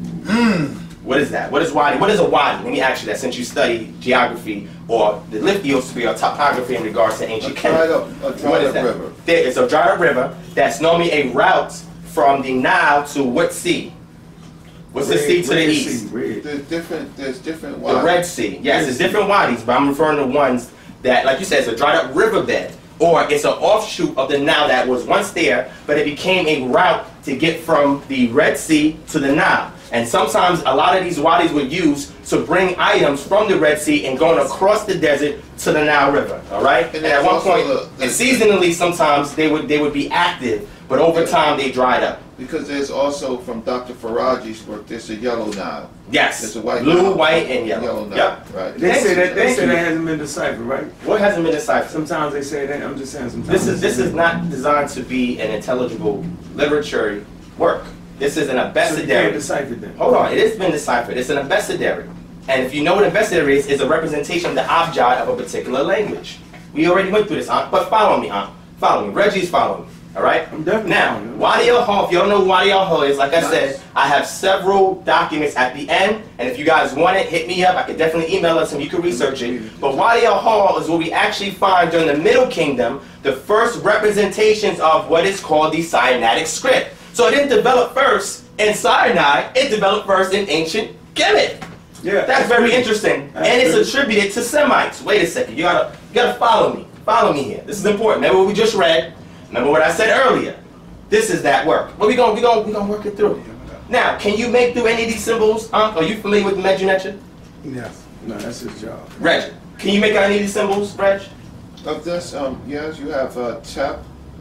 What is that? What is Wadi? What is a Wadi? Let me ask you that, since you study geography or the lithosphere or topography in regards to ancient Canada. A dried up river. There is a dried up river that's normally a route from the Nile to what sea? What's the sea to the east? There's different wadis. The Red Sea. Yes, there's different wadis, but I'm referring to ones that, like you said, it's a dried up riverbed. Or it's an offshoot of the Nile that was once there, but it became a route to get from the Red Sea to the Nile. And sometimes a lot of these wadis were used to bring items from the Red Sea and going across the desert to the Nile River. All right. And at one point, and seasonally, sometimes they would be active, but over time they dried up. Because there's also, from Dr. Faraji's work, there's a yellow Nile. Yes. There's a white blue, Nile, white, and yellow. Nile. Yep. Right. They say that hasn't been deciphered, right? What hasn't been deciphered? Sometimes they say that. I'm just saying. Sometimes this is not designed to be an intelligible literature work. This is an abecedary. So you can't decipher then. Hold on, it has been deciphered. It's an abecedary. And if you know what an abecedary is, it's a representation of the abjad of a particular language. We already went through this, but follow me, Follow me. Reggie's following me. All right? I'm definitely now, Wadi al-Hall, if you don't know what Wadi al-Hall is, like I said, I have several documents at the end, and if you guys want it, hit me up. I can definitely email us and you can research it. But Wadi al-Hall is what we actually find during the Middle Kingdom, the first representations of what is called the Sinaitic script. So it didn't develop first in Sinai, it developed first in ancient Kemet. Yeah, that's very interesting. And it's attributed to Semites. Wait a second, you gotta follow me. Follow me here. This is important. Remember what we just read? Remember what I said earlier? This is that work. But we gonna work it through. Now, can you make through any of these symbols? Are you familiar with Mdw Ntr? Yes. No, that's his job. Reg, can you make out any of these symbols, Reg? Of this, yes, you have tep,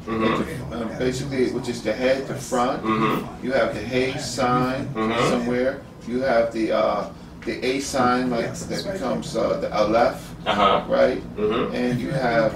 basically, which is the head, the front. You have the hey sign somewhere. You have the A sign, like that becomes the aleph, right? And you have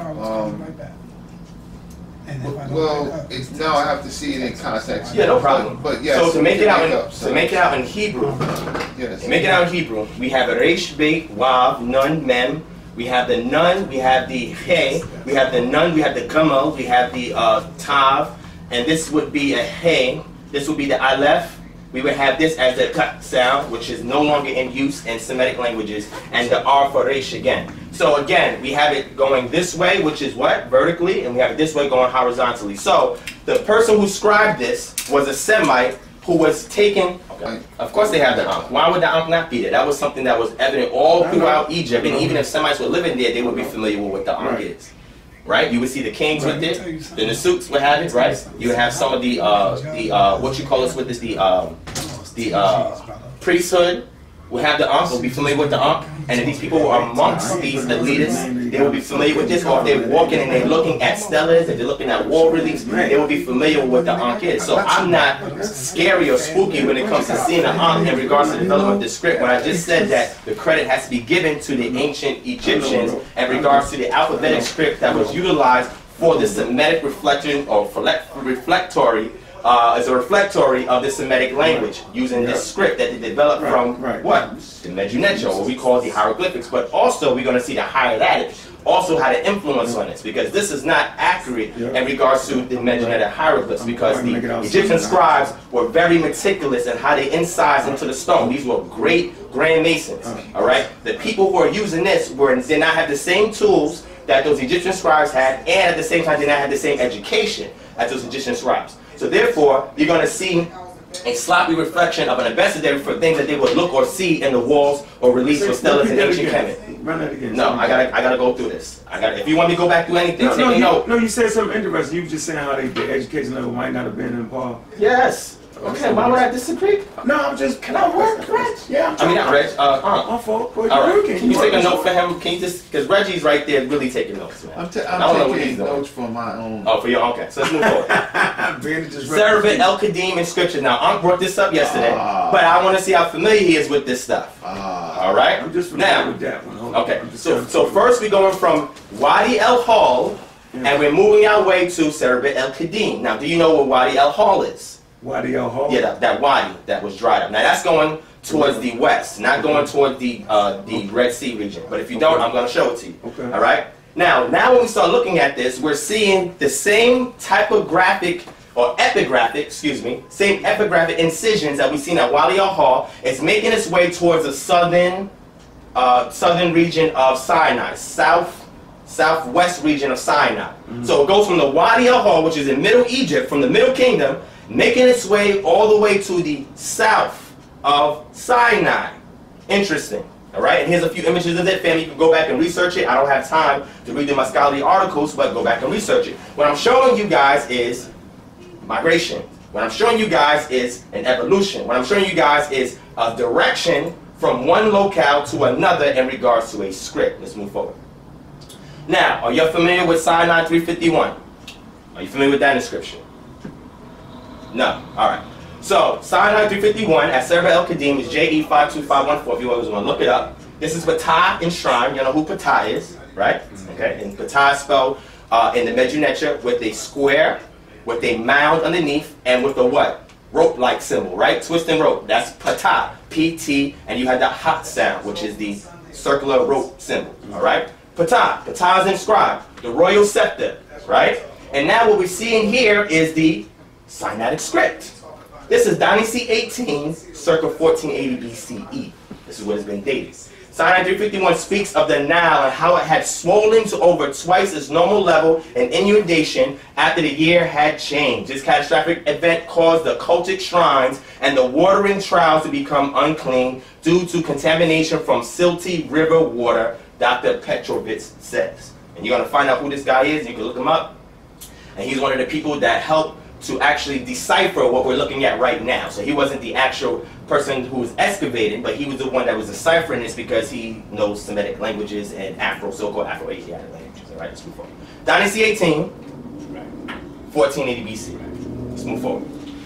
well, it's, now I have to see it in context. Yeah, no problem. But yes, so to make it out in Hebrew, yes. to make it out in Hebrew, we have a resh, beit, wav, nun, mem. We have the nun, we have the hey, we have the nun, we have the gamal, we have the tav, and this would be a hey. This would be the aleph. We would have this as the cut sound, which is no longer in use in Semitic languages, and the R for resh again. So again, we have it going this way, which is what? Vertically, and we have it this way going horizontally. So the person who scribed this was a Semite who was taken, okay, of course they have the Ankh. Why would the Ankh not be there? That was something that was evident all throughout Egypt, and even if Semites were living there, they would be familiar with what the Ankh is. Right? You would see the kings with it, the Nasuks would have it, right? You would have some of the what you call us with this, the priesthood will have the Ankh, will be familiar with the Ankh, and if these people are amongst these elitists, they will be familiar with this, or if they're walking and they're looking at stelas, if they're looking at wall reliefs, they will be familiar with what the Ankh is. So I'm not scary or spooky when it comes to seeing the Ankh in regards to the development of the script, when I just said that the credit has to be given to the ancient Egyptians in regards to the alphabetic script that was utilized for the Semitic reflection or reflectory. As a reflectory of the Semitic language, using this script that they developed from what? The Mdw Ntr, what we call the Hieroglyphics. But also, we're going to see the Hieratic also had an influence on this, because this is not accurate in regards to the Mdw Ntr Hieroglyphs, because the Egyptian scribes were very meticulous in how they incised into the stone. These were great grand masons. All right, the people who are using this did not have the same tools that those Egyptian scribes had, and at the same time did not have the same education as those Egyptian scribes. So therefore, you're going to see a sloppy reflection of an abecedary for things that they would look or see in the walls or reliefs or stelas in ancient Kemet. Run that again. No, I gotta go through this. If you want me to go back through anything, take a note. No, you said something interesting. You were just saying how the education level might not have been in Paul. Yes. Okay, why would I disagree? No, I'm just. Can I work, Reg? Yeah, I mean, not Reg. my fault. All right. Can you take a note for him? Can you just, because Reggie's right there really taking notes, man. I'm taking notes for my own. Oh, for your, okay. So let's move forward. Cerebit El Kadim inscription. Now, Unc brought this up yesterday, but I want to see how familiar he is with this stuff. All right? I'm just familiar with that one. Okay. So first we're going from Wadi El Hall, and we're moving our way to Cerebit El Kadim. Now, do you know what Wadi El Hall is? Wadi El Hall? Yeah, that wadi that was dried up. Now that's going towards the west, not going toward the Red Sea region. But if you don't, I'm going to show it to you. Okay. All right? Now when we start looking at this, we're seeing the same typographic or epigraphic, excuse me, same epigraphic incisions that we've seen at Wadi El Hall. It's making its way towards the southern region of Sinai, southwest region of Sinai. So it goes from the Wadi El Hall, which is in Middle Egypt, from the Middle Kingdom, making its way all the way to the south of Sinai. Interesting. All right, and here's a few images of it, family. You can go back and research it. I don't have time to read my scholarly articles, but go back and research it. What I'm showing you guys is migration. What I'm showing you guys is an evolution. What I'm showing you guys is a direction from one locale to another in regards to a script. Let's move forward. Now, are you familiar with Sinai 351? Are you familiar with that inscription? No. All right. So, Sinai 351 at Cerebit El Kadim is JE52514. If you always want to look it up. This is Ptah enshrined. You know who Ptah is, right? Okay. And Ptah is spelled in the Mdw Ntr with a square, with a mound underneath, and with a what? Rope-like symbol, right? Twist and rope. That's Ptah. P-T, and you have the hot sound, which is the circular rope symbol. All right? Ptah. Ptah is inscribed. The royal scepter, right? And now what we're seeing here is the Sinaitic script. This is Dynasty 18, circa 1480 BCE. This is what has been dated. Sinai 351 speaks of the Nile and how it had swollen to over twice its normal level in inundation after the year had changed. This catastrophic event caused the cultic shrines and the watering troughs to become unclean due to contamination from silty river water, Dr. Petrovitz says. And you're going to find out who this guy is. You can look him up. And he's one of the people that helped to actually decipher what we're looking at right now. So he wasn't the actual person who was excavating, but he was the one that was deciphering this because he knows Semitic languages and so-called Afro-Asiatic languages. All right, let's move forward. Dynasty 18, 1480 BC. Let's move forward.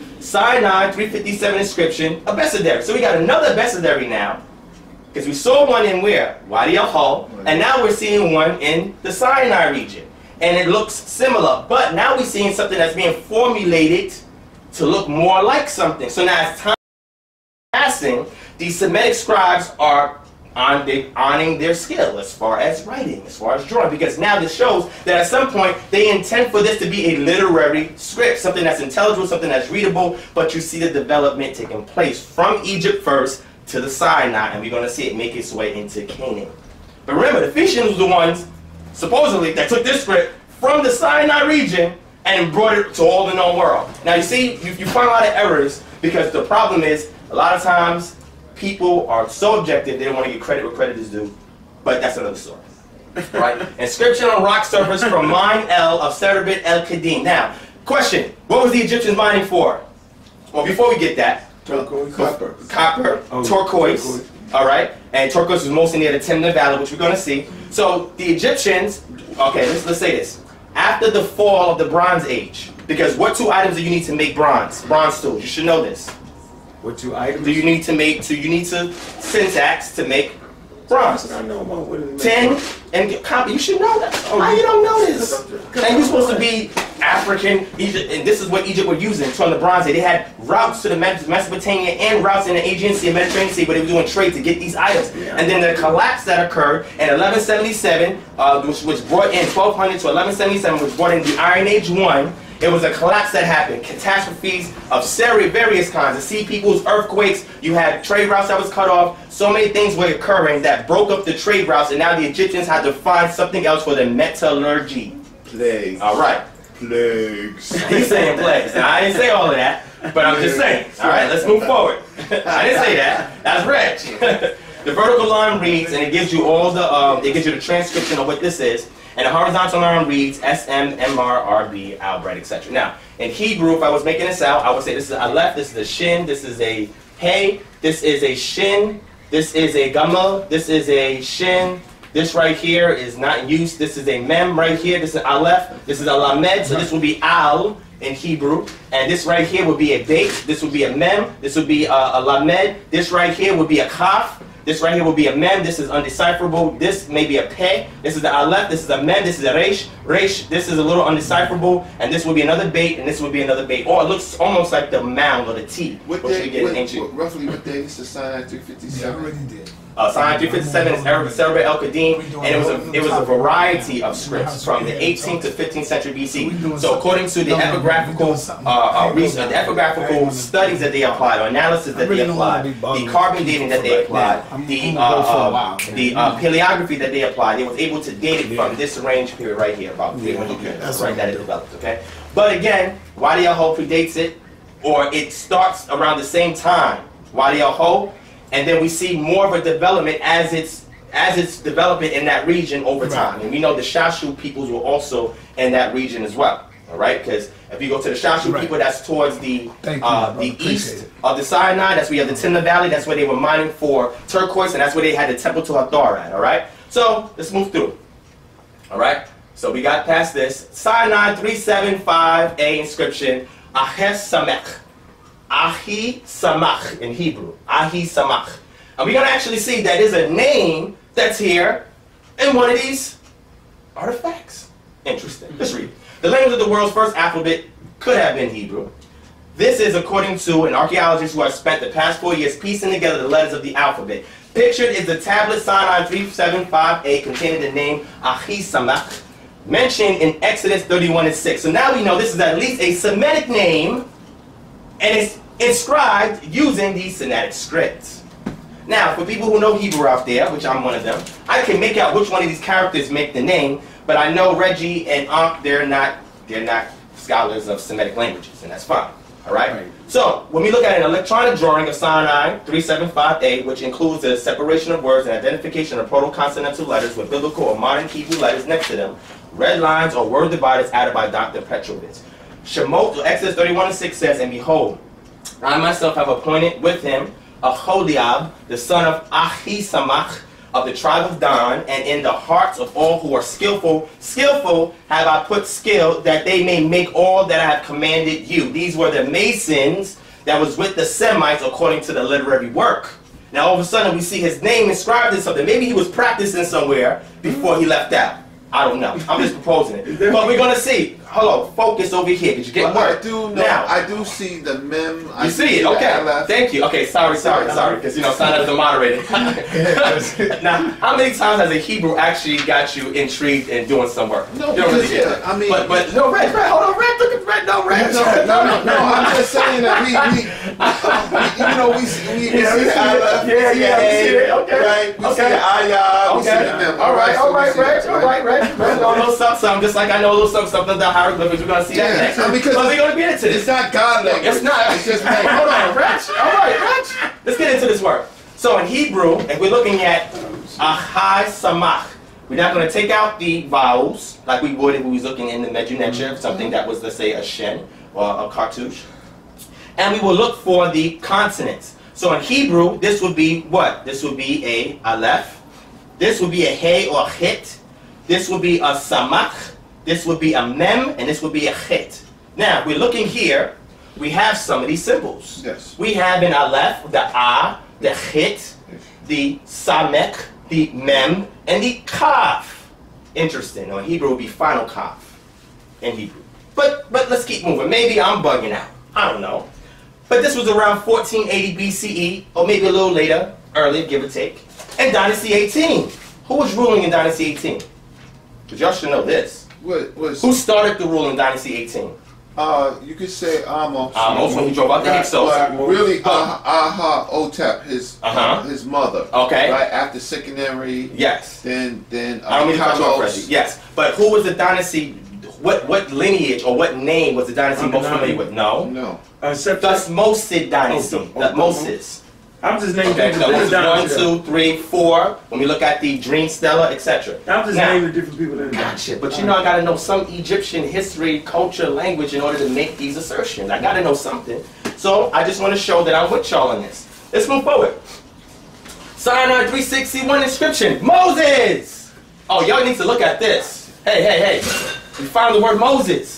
Sinai, 357 inscription, a Besederi. So we got another Besederi now, because we saw one in where? Wadi al-Hol, and now we're seeing one in the Sinai region. And it looks similar, but now we're seeing something that's being formulated to look more like something. So now as time is passing, these Semitic scribes are honoring their skill as far as writing, as far as drawing, because now this shows that at some point they intend for this to be a literary script, something that's intelligible, something that's readable, but you see the development taking place from Egypt first to the Sinai, and we're going to see it make its way into Canaan. But remember, the Phoenicians were the ones, supposedly, that took this script from the Sinai region and brought it to all the known world. Now you see, you find a lot of errors, because the problem is, a lot of times, people are so objective, they don't want to get credit where credit is due, but that's another story. Right? Inscription on rock surface from mine El of Serebit El Kadim. Now, question, what was the Egyptians mining for? Well, before we get that, Turquoise. copper, Oh, turquoise, all right? And turquoise was mostly near the Timna Valley, which we're going to see. So the Egyptians, okay, let's say this. After the fall of the Bronze Age, because what two items do you need to make bronze? Bronze tools, you should know this. What two items? Do you need to make, so you need to syntax to make bronze. I know about what it is. Tin and copper, you should know that. Oh, How you don't know this? Because And you're supposed to be African, Egypt, and this is what Egypt were using from the Bronze Age. They had routes to the Mesopotamia and routes in the Aegean Sea and Mediterranean Sea, but they were doing trade to get these items. Yeah. And then the collapse that occurred in 1177, which brought in 1200 to 1177, which brought in the Iron Age 1. It was a collapse that happened, catastrophes of various kinds, the sea peoples, earthquakes, you had trade routes that was cut off, so many things were occurring that broke up the trade routes, and now the Egyptians had to find something else for the metallurgy. Plagues. All right. Plagues. He's saying plagues. Now, I didn't say all of that, but I'm just saying. All right, let's move forward. I didn't say that. That's Reg. The vertical line reads, and it gives you all the, it gives you the transcription of what this is. And the horizontal line reads SM, MR, RB, Albright, etc. Now, in Hebrew, if I was making this out, I would say this is a Aleph, this is a Shin, this is a Hey, this is a Shin, this is a Gamma, this is a Shin, this right here is not in use, this is a Mem right here, this is Aleph, this is a Lamed, so this would be Al in Hebrew, and this right here would be a Beit, this would be a Mem, this would be a Lamed, this right here would be a Kaf, this right here will be a Mem, this is undecipherable, this may be a Pe, this is the Aleph, this is a Mem, this is a Resh, this is a little undecipherable, and this will be another Beit, and this will be another Beit. Or it looks almost like the mound or the T, What which day, we get in ancient. roughly what day is the Sinai Yeah, I 357? already did. Sinai 357 is Serebit El Kadim, and it was a variety of scripts from the 18th to 15th century BC. So according to the epigraphical the epigraphical studies that they applied, or analysis that they applied, the carbon dating that they applied, the paleography that they applied, they was able to date it from this range period right here, about 300 years, that's right, what that we it do. developed. Okay, but again, Wadi al-Hol predates it, or it starts around the same time, Wadi al-Hol. And then we see more of a development as it's developing in that region over time. And we know the Shashu peoples were also in that region as well. All right, because if you go to the Shashu people, that's towards the east of the Sinai. That's where you have the Timna Valley. That's where they were mining for turquoise, and that's where they had the temple to Hathor at. All right, so let's move through. All right, so we got past this Sinai 375A inscription Ahes Samech. Ahi Samach in Hebrew. Ahi Samach. And we're going to actually see that is a name that's here in one of these artifacts. Interesting. Let's read. The language of the world's first alphabet could have been Hebrew. This is according to an archaeologist who has spent the past 4 years piecing together the letters of the alphabet. Pictured is the tablet Sinai 375A containing the name Ahi Samach, mentioned in Exodus 31:6. So now we know this is at least a Semitic name, and it's inscribed using these Sinaitic scripts. Now, for people who know Hebrew out there, which I'm one of them, I can make out which one of these characters make the name, but I know Reggie and Ankh, they're not scholars of Semitic languages, and that's fine. All right? So, when we look at an electronic drawing of Sinai 375A, which includes the separation of words and identification of proto-consonantal letters with biblical or modern Hebrew letters next to them, red lines or word dividers added by Dr. Petrovitz. Shemot, Exodus 31:6 says, and behold, I myself have appointed with him Aholiab, the son of Ahisamach, of the tribe of Dan, and in the hearts of all who are skillful. Skillful have I put skill, that they may make all that I have commanded you. These were the masons that was with the Semites according to the literary work. Now all of a sudden we see his name inscribed in something. Maybe he was practicing somewhere before he left out. I don't know. I'm just proposing it. But we're going to see. Hello, focus over here. Did you get Well, work? I do know. Now, I do see the mem. you see it? Okay. Thank you. Okay, sorry. Because, you know, sign as a moderator. Now, how many times has a Hebrew actually got you intrigued in doing some work? No, you don't because, really get yeah, it. I mean... But no, Red, hold on, Red, look at Red, no, Red. No, I'm just saying that we see the Aleph, we see it, okay. right? We see Okay. the Ayah, we see the mem. All right, Red, So all right, Red. Red know a little something, just like I know a little something about hieroglyphs. We're going to see that next. Because But we're going to get into this. it's not God language. It's not. It's just Hold on, Rich. All right, Rich. Let's get into this word. So in Hebrew, if we're looking at ahai samach, we're not going to take out the vowels like we would if we was looking in the Mdw Ntr, something that was, let's say, a shin or a cartouche. And we will look for the consonants. So in Hebrew, this would be what? This would be a aleph. This would be a hey or a chit. This would be a samach. This would be a mem, and this would be a chit. Now, we're looking here, we have some of these symbols. Yes. We have an aleph, the a, the chit, the samek, the mem, and the kaf. Interesting. Now, in Hebrew, it would be final kaf in Hebrew. But let's keep moving. Maybe I'm bugging out. I don't know. But this was around 1480 BCE, or maybe a little later, earlier, give or take. And Dynasty 18. Who was ruling in Dynasty 18? Because y'all should know this. Who started the rule in Dynasty 18? You could say Amos. Amos, when he drove out the Hyksos. But really, Aha Otep, his mother. Okay. Right after secondary. Yes. Then I don't mean to cut you off, Reggie. Yes. But who was the dynasty? What lineage or what name was the dynasty most familiar with? No. No. Thus Mosid dynasty. The Moses. I'm just naming Okay, people. so Moses 1, 2, 3, 4. When we look at the Dream Stella, etc. I'm just naming different people that. Gotcha. But you know, I got to know some Egyptian history, culture, language in order to make these assertions. I got to know something. So I just want to show that I'm with y'all on this. Let's move forward. Sinai 361 inscription. Moses. Oh, y'all need to look at this. Hey. We found the word Moses.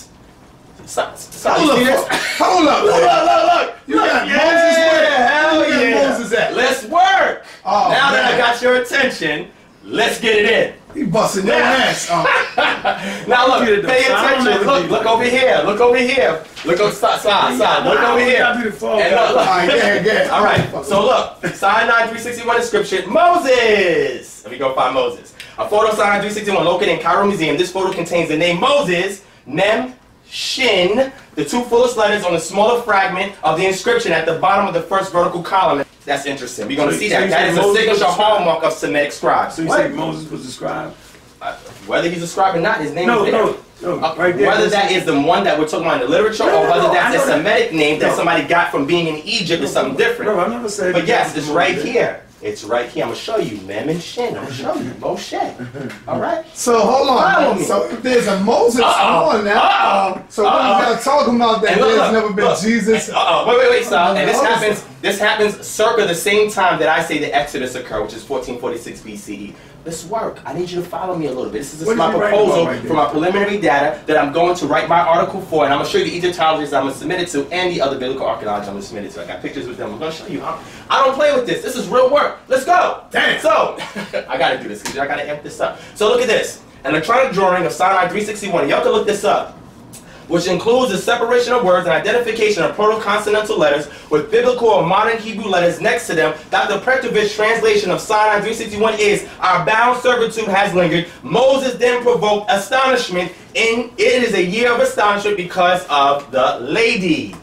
Hold up. Look. You got Yeah, Moses where? hell Where you got yeah. Moses at? Let's work. Oh, now that I man. got your attention, let's get it in. He busting your ass. Now look, Get it pay done. attention. Look over here. Look over here. Look over side. Look over here. I'll do the phone. And look. Yeah. All right. So look, Sinai 361 inscription. Moses. Let me go find Moses. A photo of Sinai 361 located in Cairo Museum. This photo contains the name Moses, Mem, Shin, the two fullest letters on the smaller fragment of the inscription at the bottom of the first vertical column. That's interesting. We're going to see that. That is a signature hallmark of Semitic scribes. So you say Moses was the scribe? Whether he's a scribe or not, his name is there. No, right there. Whether that is the one that we're talking about in the literature, or whether that's a Semitic name that somebody got from being in Egypt is something different. No, I never said. But yes, it's right here. It's right here. I'm going to show you Mem and Shin. I'm going to show you Moshe. All right? So hold Follow on. me. So if there's a Moses on now, so when we gotta talk about that, And look, there's never been Jesus. Wait, stop. And this happens circa the same time that I say the Exodus occurred, which is 1446 BCE. Let's work. I need you to follow me a little bit. This is my proposal for my preliminary data that I'm going to write my article for, and I'm going to show you the Egyptologists I'm going to submit it to, and the other biblical archaeology I'm going to submit it to. I got pictures with them. I'm going to show you. I don't play with this. This is real work. Let's go. Damn. So, I got to do this because I got to amp this up. So look at this. An electronic drawing of Sinai 361. Y'all can look this up. Which includes the separation of words and identification of proto-consonantal letters with biblical or modern Hebrew letters next to them. Dr. Pretovic's translation of Sinai 361 is, our bound servitude has lingered. Moses then provoked astonishment, and it is a year of astonishment because of the lady.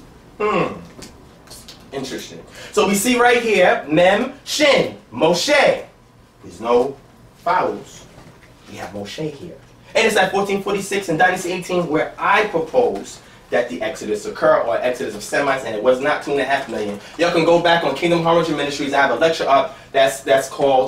Interesting. So we see right here, Mem, Shin, Moshe. There's no vowels. We have Moshe here. And it's at 1446 and Dynasty 18 where I propose that the Exodus occurred, or Exodus of Semites, and it was not 2.5 million. Y'all can go back on Kingdom Harmony Ministries. I have a lecture up that's called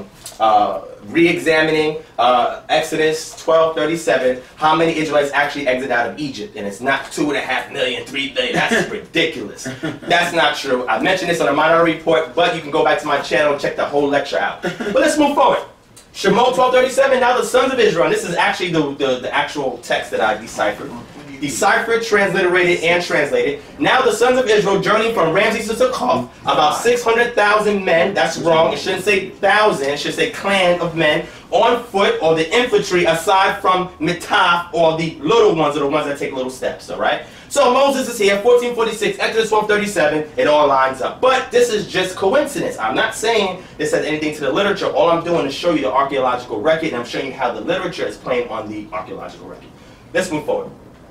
Re-examining Exodus 12:37, how many Israelites actually exit out of Egypt, and it's not 2.5 million, 3 billion. That's ridiculous. That's not true. I mentioned this on a Minority Report, but you can go back to my channel and check the whole lecture out. But let's move forward. Shemot 12:37. Now the sons of Israel, and this is actually the actual text that I deciphered. Deciphered, transliterated, and translated. Now the sons of Israel journeyed from Ramses to Succoth, about 600,000 men. That's wrong. It shouldn't say thousand. It should say clan of men on foot, or the infantry, aside from Mitaf, or the little ones, are the ones that take little steps. All right. So Moses is here, 1446, Exodus 12:37. It all lines up. But this is just coincidence. I'm not saying this has anything to the literature. All I'm doing is show you the archaeological record, and I'm showing you how the literature is playing on the archaeological record. Let's move forward.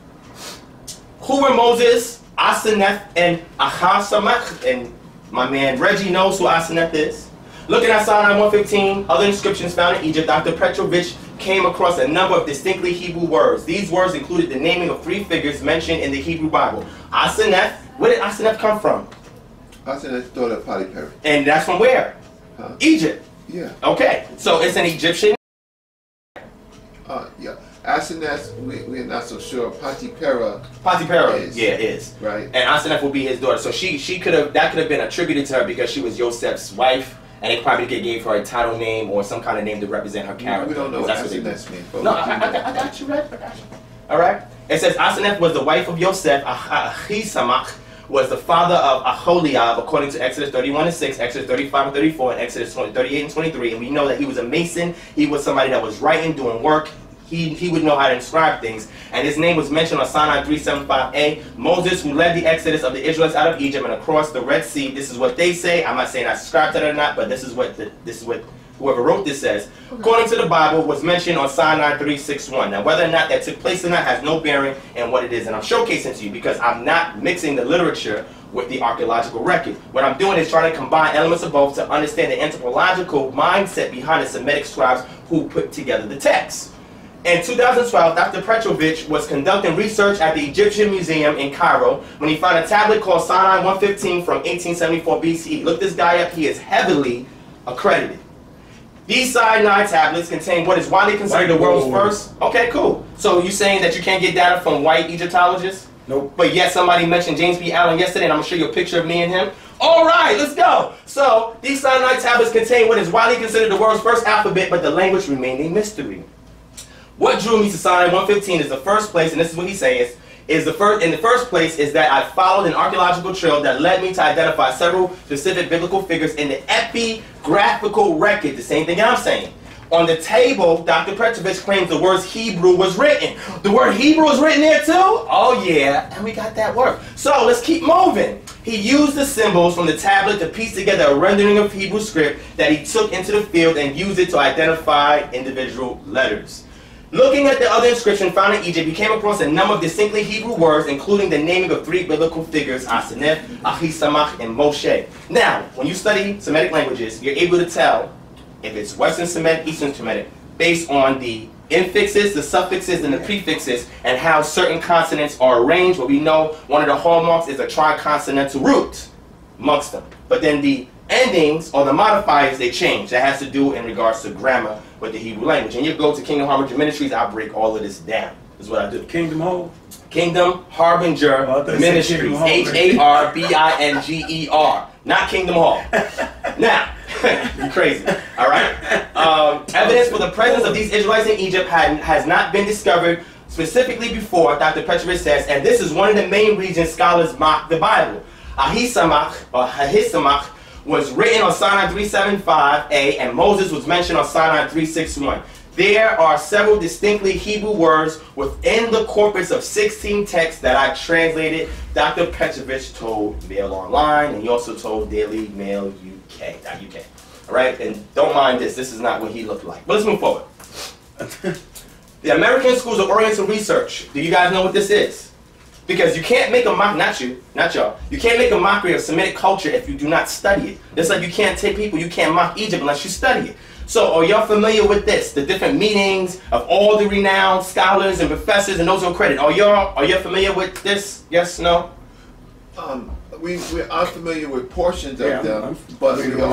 Who were Moses, Aseneth, and Ahasamach? And my man Reggie knows who Aseneth is. Looking at Psalm 115, other inscriptions found in Egypt, Dr. Petrovich came across a number of distinctly Hebrew words. These words included the naming of 3 figures mentioned in the Hebrew Bible. Aseneth, where did Aseneth come from? Aseneth, daughter of Potiphar. And that's from where? Egypt. Yeah. Okay, so it's an Egyptian. Yeah. Aseneth, we're not so sure. Potiphar is. Yeah, is. Right. And Aseneth will be his daughter. So she could have, that could have been attributed to her because she was Joseph's wife, and they probably gave her a title name or some kind of name to represent her character. We don't know what Aseneth means. No, I got you right. I got you. All right. It says Aseneth was the wife of Joseph. Ahisamach was the father of Aholiab, according to Exodus 31:6, Exodus 35:34, and Exodus 38 and 23. And we know that he was a mason. He was somebody that was writing, doing work. He would know how to inscribe things. And his name was mentioned on Sinai 375a. Moses, who led the exodus of the Israelites out of Egypt and across the Red Sea. This is what they say. I'm not saying I subscribe to that or not, but this is what whoever wrote this says. According to the Bible, was mentioned on Sinai 361. Now, whether or not that took place or not has no bearing in what it is. And I'm showcasing to you because I'm not mixing the literature with the archaeological record. What I'm doing is trying to combine elements of both to understand the anthropological mindset behind the Semitic scribes who put together the text. In 2012, Dr. Petrovich was conducting research at the Egyptian Museum in Cairo when he found a tablet called Sinai 115 from 1874 BCE. Look this guy up. He is heavily accredited. These Sinai tablets contain what is widely considered the world's first. Okay, cool. So you saying that you can't get data from white Egyptologists? Nope. But yet somebody mentioned James B. Allen yesterday, and I'm going to show you a picture of me and him. All right, let's go. So these Sinai tablets contain what is widely considered the world's first alphabet, but the language remained a mystery. What drew me to Sinai 115 is the first place, and this is what he says, in the first place is that I followed an archaeological trail that led me to identify several specific biblical figures in the epigraphical record, the same thing I'm saying. On the table, Dr. Petrovich claims the word Hebrew was written. The word Hebrew was written there too? Oh yeah, and we got that word. So let's keep moving. He used the symbols from the tablet to piece together a rendering of Hebrew script that he took into the field and used it to identify individual letters. Looking at the other inscription found in Egypt, he came across a number of distinctly Hebrew words, including the naming of 3 biblical figures, Aseneth, Ahisamach, and Moshe. Now, when you study Semitic languages, you're able to tell if it's Western Semitic, Eastern Semitic, based on the infixes, the suffixes, and the prefixes, and how certain consonants are arranged. But we know one of the hallmarks is a triconsonantal root amongst them. But then the endings or the modifiers, they change. That has to do in regards to grammar with the Hebrew language. And you go to Kingdom Harbinger Ministries, I break all of this down. This is what I do. Kingdom Hall? Kingdom Harbinger Ministries. H-A-R-B-I-N-G-E-R. Not Kingdom Hall. Now, you crazy. All right? Evidence for the presence of these Israelites in Egypt has not been discovered specifically before, Dr. Petrovich says, and this is one of the main reasons scholars mock the Bible. Ahisamach, or Ahisamach, was written on Sinai 375a, and Moses was mentioned on Sinai 361. There are several distinctly Hebrew words within the corpus of 16 texts that I translated. Dr. Petrovich told Mail Online, and he also told Daily Mail UK. All right, and don't mind this. This is not what he looked like. But let's move forward. The American Schools of Oriental Research. Do you guys know what this is? Because you can't make a mock, not y'all. You can't make a mockery of Semitic culture if you do not study it. Just like you can't take people, you can't mock Egypt unless you study it. So are y'all familiar with this? The different meanings of all the renowned scholars and professors and those who are credited. Are y'all familiar with this? Yes, no? We are familiar with portions of Yeah, them, I'm but familiar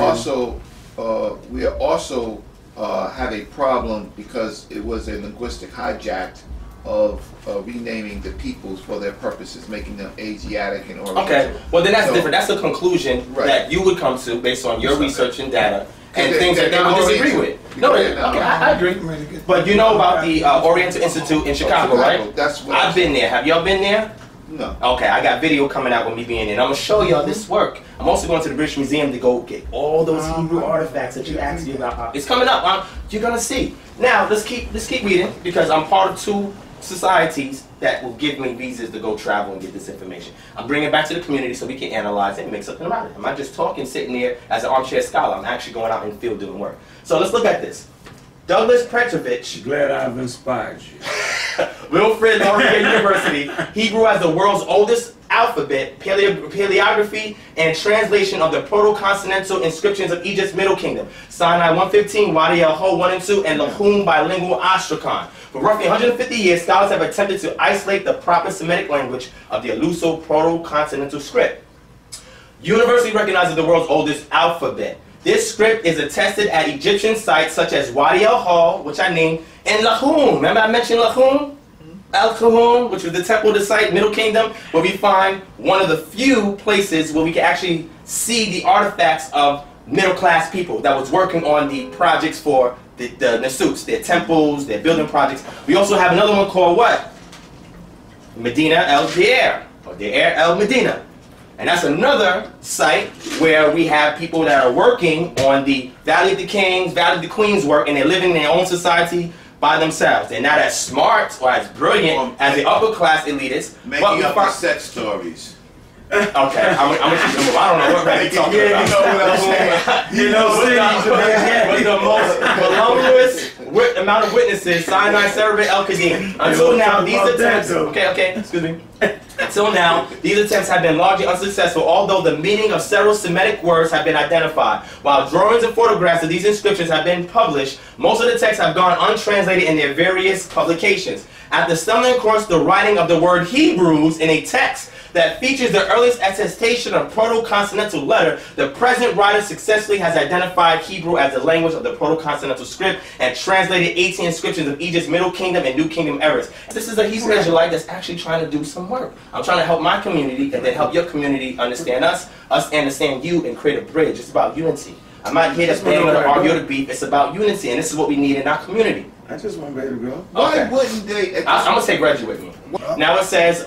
we are also have a problem because it was a linguistic hijack of renaming the peoples for their purposes, making them Asiatic and Oriental. Okay, well then that's So- different. That's the conclusion Right. that you would come to based on your research and data and They- things that they they're would not disagree Oriental. with. No, They're not okay, I agree. But you know about the Oriental Institute in Chicago, right? That's what I've been there. Have y'all been there? No. Okay, I got video coming out with me being there. And I'm gonna show y'all this work. I'm also going to the British Museum to go get all those Hebrew artifacts that you asked me about. It's coming up. You're gonna see. Now let's keep reading because I'm part of 2 societies that will give me visas to go travel and get this information. I'm bringing it back to the community so we can analyze it and make something about it. I'm not just talking, sitting there as an armchair scholar. I'm actually going out in the field doing work. So let's look at this. Douglas Petrovich, Glad I've inspired you. Wilfrid Laurier University, Hebrew as the world's oldest alphabet, paleography, and translation of the proto-consonantal inscriptions of Egypt's Middle Kingdom. Sinai 115, Wadi al-Ho 1 and 2, and Lahum bilingual Astrakhan. For roughly 150 years, scholars have attempted to isolate the proper Semitic language of the elusive proto-consonantal script. Universally recognized as the world's oldest alphabet. This script is attested at Egyptian sites such as Wadi al-Ho, which I named, and Lahum. Remember I mentioned Lahum? Al-Kahum, which was the temple to site, Middle Kingdom, where we find one of the few places where we can actually see the artifacts of middle-class people that was working on the projects for the Nasuts, their temples, their building projects. We also have another one called what? Medina el-Deir, or Deir el-Medina. And that's another site where we have people that are working on the Valley of the Kings, Valley of the Queens work, and they're living in their own society by themselves. They're not as smart or as brilliant as the upper class elitists. Making up the sex stories. Okay, I'm gonna keep it moving. I don't know what Randy talking about. You know what I'm saying? You know, With the most voluminous amount of witnesses, Sinai, Cerebral, El Qadim. Until now, these attempts. Okay, excuse me. Until now, these attempts have been largely unsuccessful, although the meaning of several Semitic words have been identified. While drawings and photographs of these inscriptions have been published, most of the texts have gone untranslated in their various publications. After stumbling across the writing of the word Hebrews in a text that features the earliest attestation of proto-consonantal letter, the present writer successfully has identified Hebrew as the language of the proto-consonantal script and translated 18 inscriptions of Egypt's Middle Kingdom and New Kingdom eras. This is a Hebrew Israelite that's actually trying to do some work. I'm trying to help my community and then help your community understand us understand you, and create a bridge. It's about unity. I'm not here to bang or to argue or to beef. It's about unity, and this is what we need in our community. I just want baby to go. Why wouldn't they? I'm gonna take graduate me. Now it says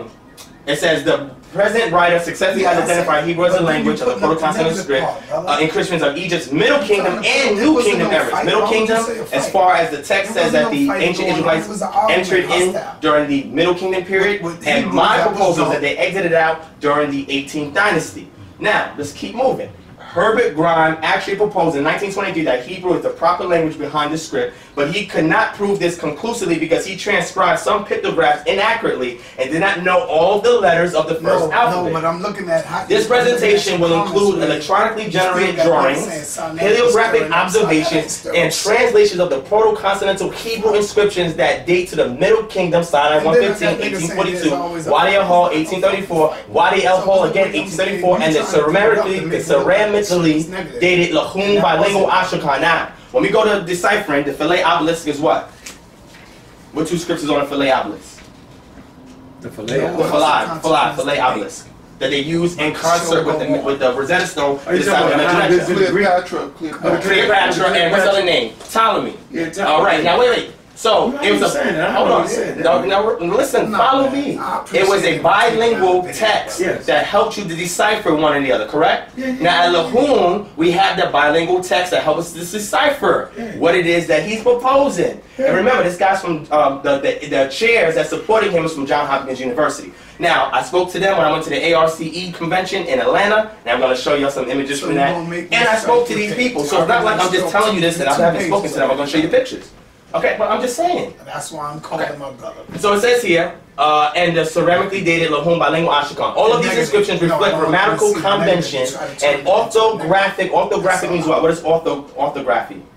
the present writer successfully has identified Hebrew as a language of the proto-consonantal script inscriptions of Egypt's Middle Kingdom and New Kingdom eras. Middle Kingdom, as far as the text says that the ancient Israelites entered in during the Middle Kingdom period, and my proposal is that they exited out during the 18th dynasty. Now, let's keep moving. Herbert Grime actually proposed in 1923 that Hebrew is the proper language behind the script, but he could not prove this conclusively because he transcribed some pictographs inaccurately and did not know all the letters of the first alphabet. No, but I'm looking at This presentation will include electronically generated drawings, paleographic observations, and translations of the proto-consonantal Hebrew inscriptions that date to the Middle Kingdom, Sinai 115, 1842, Wadi al-Ho, 1834, Wadi al-Ho again, 1834, and the ceramically dated Lahum bilingual Ashrakan. Now, when we go to deciphering, the fillet obelisk is what? What 2 scriptures on the fillet obelisk? The fillet. Fillet obelisk that they use in concert with the Rosetta Stone. Cleopatra, Cleopatra, and what's the other name? Ptolemy. Yeah, All right, now wait. So it was a hold on. Now listen, follow me. It was a bilingual text that helped you to decipher one and the other, correct? Now at Lahum, we have the bilingual text that helps us to decipher what it is that he's proposing. And remember, this guy's from the chairs that's supporting him is from Johns Hopkins University. Now, I spoke to them when I went to the ARCE convention in Atlanta, and I'm going to show you some images from that. And I spoke to these people, so it's not like I'm just telling you this and I haven't spoken to them. I'm going to show you pictures. Okay, but I'm just saying. That's why I'm calling my brother. So it says here, and the ceramically dated Lahum bilingual Ashrakan. All of these inscriptions reflect grammatical convention and orthographic. Orthographic means what? What is orthography?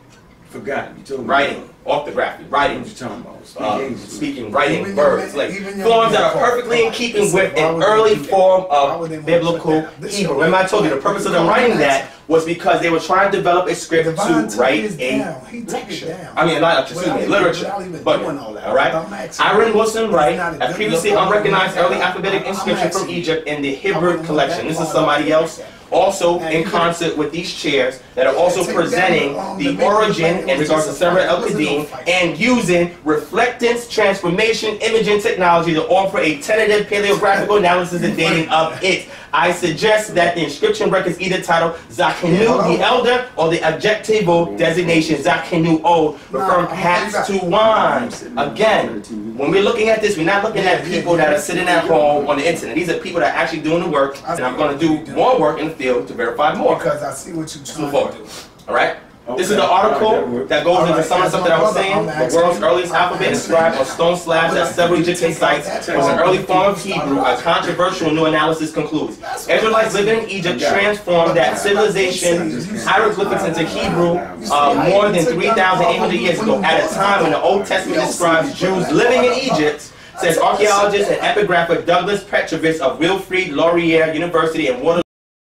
Forgot. You told me. Writing, orthography, writing. What you talking about? Speaking, writing, Even verbs, your- like even your forms that are metaphor. perfectly in keeping with Why an would they early do that? form Why would they of want to put biblical that? This Hebrew. show- Remember I told you the purpose of them writing that was because they were trying to develop a script Divine to took write his a down. He took it lecture. down. I mean, not excuse me, literature. Without even But doing all that. all right. I'm asking Aaron you. Wilson Wright, He's not a good previously enough. unrecognized early I'm alphabetic inscription from asking you. Egypt in the I Hebrew wouldn't want collection. that This is part somebody of it. else. Also And in you could- concert with these chairs that are also Take presenting down, the the origin making in regards to was Sarah just a El fight. It wasn't Qadim no fight. and using reflectance, transformation, imaging technology to offer a tentative paleographical analysis and dating of it. I suggest that the inscription records either titled Zakenu the Elder or the adjectival designation Zakenu Old, referring perhaps to wine. Again, when we're looking at this, we're not looking at people that are sitting at home on the internet. These are people that are actually doing the work, and I'm going to do more work in the field to verify more. Because I see what you're Let's trying move forward. to do. All right? This is the article that goes into some of the stuff that I was saying. The world's earliest alphabet inscribed on stone slabs at several Egyptian sites was an early form of Hebrew. A controversial new analysis concludes. Israelites living in Egypt transformed that civilization hieroglyphics into Hebrew more than 3,800 years ago, at a time when the Old Testament describes Jews living in Egypt, says archaeologist and epigrapher Douglas Petrovich of Wilfrid Laurier University in Waterloo.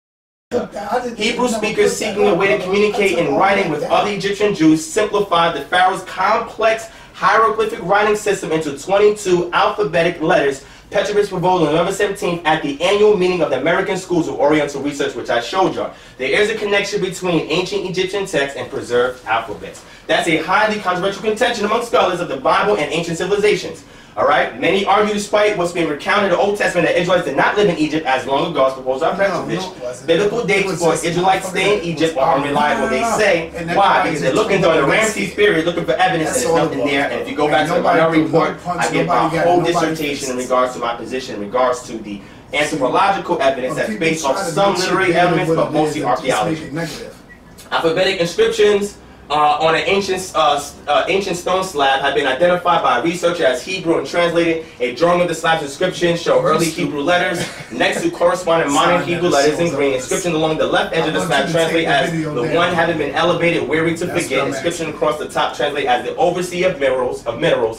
Hebrew speakers seeking a way to communicate in writing with other Egyptian Jews simplified the Pharaoh's complex hieroglyphic writing system into 22 alphabetic letters. Petrovich proposed on November 17th at the annual meeting of the American Schools of Oriental Research, which I showed you. There is a connection between ancient Egyptian texts and preserved alphabets. That's a highly controversial contention among scholars of the Bible and ancient civilizations. All right. Many argue, despite what's been recounted in the Old Testament, that Israelites did not live in Egypt as long ago as proposed by Petrovich. Biblical dates for Israelites staying in Egypt are unreliable. They say why? Because they're looking during the Ramses period, looking for evidence, and there's nothing there. And if you go back to the Minority Report, I give a whole dissertation in regards to my position, in regards to the anthropological evidence that's based off some literary evidence, but mostly archaeology. Alphabetic inscriptions on an ancient stone slab had been identified by a researcher as Hebrew and translated. A drawing of the slab's inscription showed early Hebrew letters next to corresponding modern Hebrew letters in green. Inscription along the left edge of the slab translate as the one having been elevated, weary to forget. Inscription across the top translate as the overseer of minerals.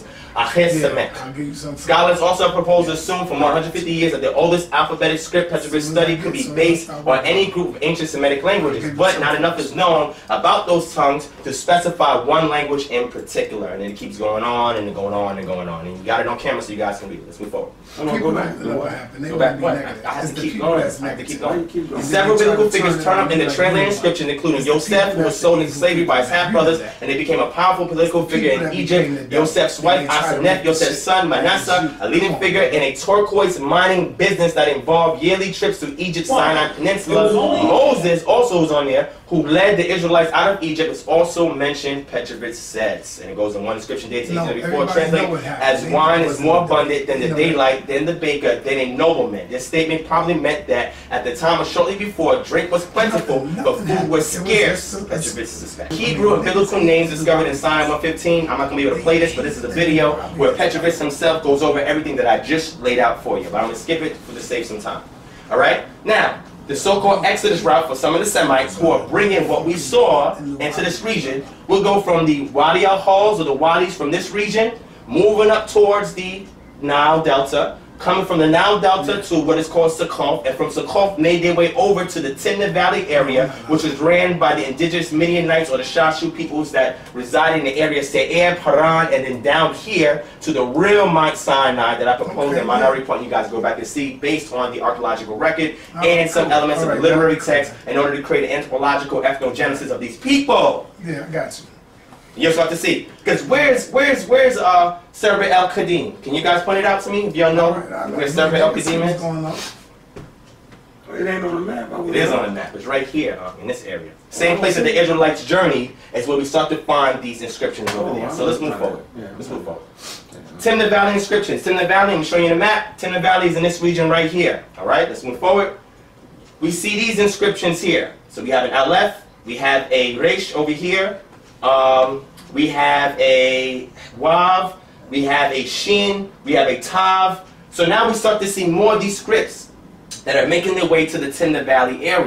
Scholars also propose to assume from 150 years that the oldest alphabetic script Petrovich studied could be based on any group of ancient Semitic languages, but not enough is known about those tongues to specify one language in particular. And then it keeps going on and going on and going on. And you got it on camera so you guys can read it. Let's move forward. Go back. Go back. What? I have to keep going. I have to keep going. Several biblical figures turn up in the translated inscription, including Yosef, who was sold into slavery by his half-brothers, and they became a powerful political figure in Egypt. Yosef's wife, Asenath, Yosef's son, Manasseh, a leading figure in a turquoise mining business that involved yearly trips to Egypt's Sinai Peninsula. Moses also was on there, who led the Israelites out of Egypt, is also mentioned, Petrovich says. And it goes in one inscription dated 1834, translate as wine is more abundant than the daylight, than the baker, than a nobleman. This statement probably meant that at the time or shortly before, drink was plentiful, but food was scarce. Petrovich suspects. Hebrew and biblical names discovered in Psalm 115. I'm not going to be able to play this, but this is a video where Petrovich himself goes over everything that I just laid out for you. But I'm going to skip it to save some time. All right? Now, the so-called Exodus route for some of the Semites who are bringing what we saw into this region will go from the Wadi al-Halls or the wadis from this region, moving up towards the Nile Delta, coming from the Nile Delta to what is called Succoth, and from Succoth made their way over to the Timna Valley area, which was ran by the indigenous Midianites or the Shashu peoples that reside in the area Seir, Paran, and then down here to the real Mount Sinai that I proposed in Minority Report. You guys go back and see based on the archaeological record and some elements of the literary text in order to create an anthropological ethnogenesis of these people. Yeah, I got you. You also have to see, because where's Sarah El Qadim? Can you guys point it out to me if y'all know where Sarah El Qadim is? It ain't on the map. It is on the map. It's right here in this area. Same place that the Israelites journeyed is where we start to find these inscriptions over there. So let's move forward. Let's move forward. Timna Valley inscriptions. Timna Valley, I'm showing you the map. Timna Valley is in this region right here. All right, let's move forward. We see these inscriptions here. So we have an Aleph, we have a Resh over here. We have a Wav, we have a Shin, we have a Tav. So now we start to see more of these scripts that are making their way to the Timna Valley area.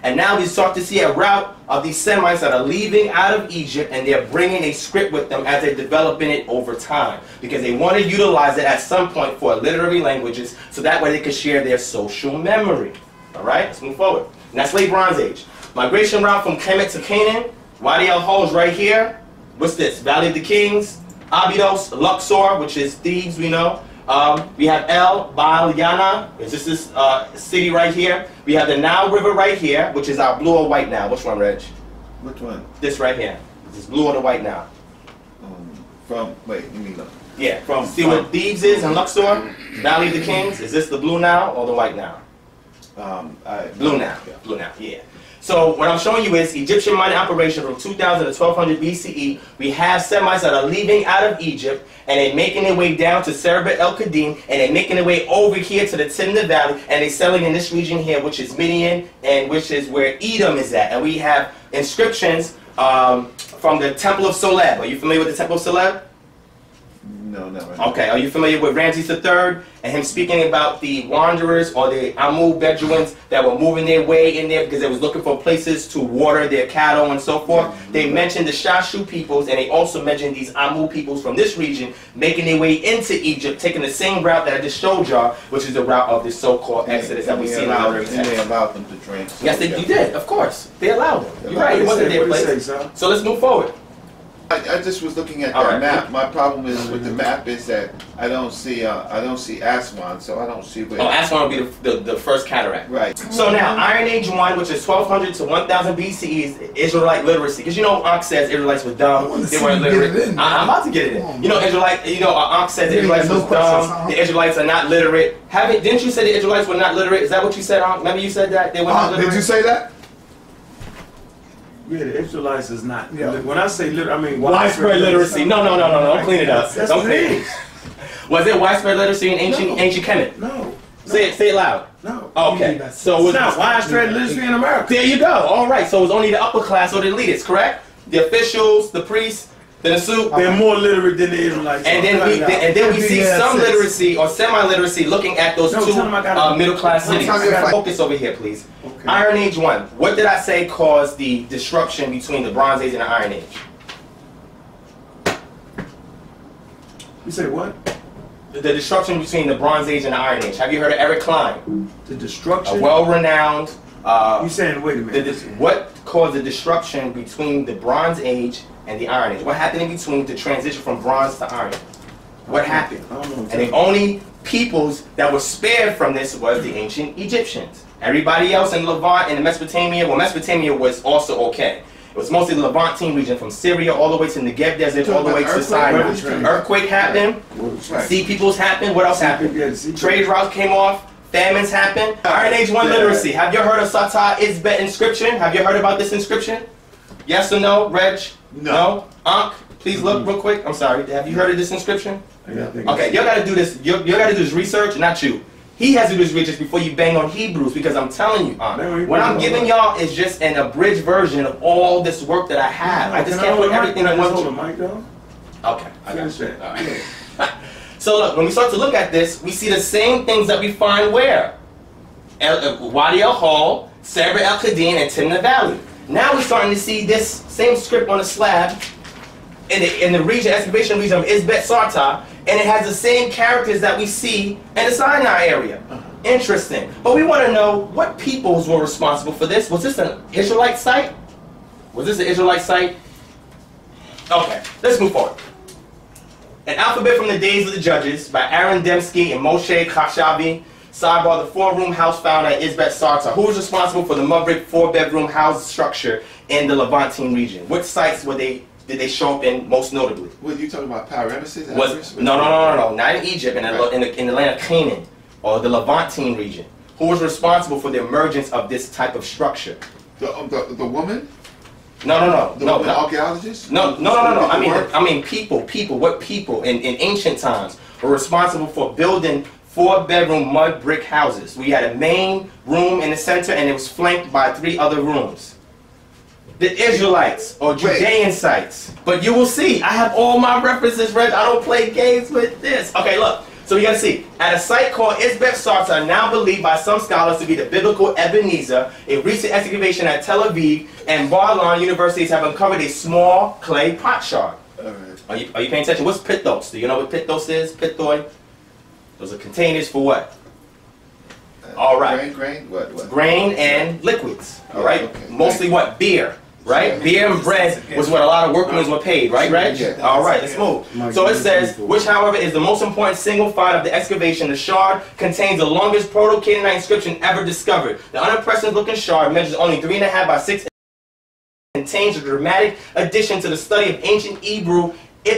And now we start to see a route of these Semites that are leaving out of Egypt, and they're bringing a script with them as they're developing it over time, because they want to utilize it at some point for literary languages, so that way they can share their social memory. All right, let's move forward. And that's late Bronze Age. Migration route from Kemet to Canaan. Wadi al-Hol is right here. What's this? Valley of the Kings, Abydos, Luxor, which is Thebes, we know. We have El Baal Yana, it's just this city right here. We have the Nile River right here, which is our blue or white Nile. Which one, Reg? Which one? This right here. This blue or the white Nile? Wait, you mean look. Yeah, from, see what Thebes is and Luxor? Valley of the Kings? Is this the blue Nile or the white Nile? Blue Nile. Yeah. Blue Nile, yeah. So what I'm showing you is Egyptian mining operation from 2000 to 1200 BCE. We have Semites that are leaving out of Egypt, and they're making their way down to Serbet El Qadim, and they're making their way over here to the Timna Valley, and they're selling in this region here, which is Midian, and which is where Edom is at. And we have inscriptions from the Temple of Soleb. Are you familiar with the Temple of Soleb? No, not right. Okay, are you familiar with Ramses III and him speaking about the wanderers or the Amu Bedouins that were moving their way in there because they was looking for places to water their cattle and so forth? They mentioned the Shashu peoples, and they also mentioned these Amu peoples from this region making their way into Egypt, taking the same route that I just showed y'all, which is the route of this so-called Exodus that we see in the literary text. And they allowed them to drink. Yes, they did, of course. They allowed them. You're right, it wasn't their place. So let's move forward. I just was looking at All that right. map. My problem is with the map is that I don't see Aswan, so I don't see where. Oh, Aswan will be the first cataract. Right. So now, Iron Age 1, which is 1200 to 1000 BCE, is Israelite literacy. Because you know, Ankh says Israelites were dumb, they weren't literate. I'm about to get it in. You know, Ankh says the Israelites was dumb, the Israelites are not literate. Didn't you say the Israelites were not literate? Is that what you said, Ankh? Remember you said that? They were not literate? Did you say that? Yeah, the Israelites is not. Yeah. When I say literate, I mean Widespread literacy. No. Don't clean it up. That's Don't what clean it it. is. Was there widespread literacy in ancient Kemet? No. Say it loud. No. Okay. So It's not widespread literacy in America. there you go. All right. So it was only the upper class or the elitists, correct? The officials, the priests, the Nasut. They're more literate than the Israelites. And then we see some literacy or semi-literacy looking at those two middle-class cities. Focus over here, please. Okay. Iron Age 1. What did I say caused the disruption between the Bronze Age and the Iron Age? You say what? The disruption between the Bronze Age and the Iron Age. Have you heard of Eric Klein? The destruction? A well-renowned... you saying, wait a minute. What caused the disruption between the Bronze Age and the Iron Age? What happened in between the transition from bronze to iron? What happened? I don't know. And the only peoples that were spared from this was the ancient Egyptians. Everybody else in Levant and Mesopotamia, well, Mesopotamia was also okay. It was mostly the Levantine region from Syria all the way to the Negev Desert, all the way to Sinai. Earthquake happened. Sea peoples happened. What else happened? Trade routes came off. Famines happened. Iron Age 1 literacy. Have you heard of Satah Isbet inscription? Have you heard about this inscription? Yes or no, Reg? No. Ankh, please look real quick. I'm sorry. Have you heard of this inscription? Okay, y'all gotta do this. Y'all gotta do this research, not you. He has to do this research before you bang on Hebrews, because I'm telling you, what I'm giving y'all is just an abridged version of all this work that I have. I just can't put everything in one. Okay, I got you. All right. So look, when we start to look at this, we see the same things that we find where? Wadi al-Hol, Serbet El Qadim, and Timna Valley. Now we're starting to see this same script on a slab in the region, excavation region of Isbet Sartah, and it has the same characters that we see in the Sinai area. Interesting. But we want to know what peoples were responsible for this. Was this an Israelite site? Was this an Israelite site? Okay, let's move forward. An alphabet from the days of the judges by Aaron Dembski and Moshe Khashavi. Sidebar, the four-room house found at Isbet Sartah. Who was responsible for the Maverick four-bedroom house structure in the Levantine region? Which sites did they show up in most notably? What, you talking about Pyramuses? No. Not in Egypt, in the land of Canaan, or the Levantine region. Who was responsible for the emergence of this type of structure? The woman? No. The archaeologists? No. I mean people. What people in ancient times were responsible for building four-bedroom mud brick houses? We had a main room in the center, and it was flanked by 3 other rooms. The Israelites or Judean sites. But you will see, I have all my references read. I don't play games with this. Okay, look. So we got to see, at a site called Isbet Sarta, now believed by some scholars to be the biblical Ebenezer, a recent excavation at Tel Aviv and Bar-Ilan universities have uncovered a small clay pot shard. All right. Are you paying attention? What's pithos? Do you know what pithos is? Pithoi? Those are containers for what? All right. Grain? What? Grain and liquids. All Yeah, right. okay. Mostly what? Beer. Right? Yeah. Beer and bread was what a lot of workmen were paid, right, Reg? Yeah. All right, let's move. So it says, which, however, is the most important single find of the excavation. The shard contains the longest Proto-Canaanite inscription ever discovered. The unimpressive-looking shard measures only 3.5 by 6 contains a dramatic addition to the study of ancient Hebrew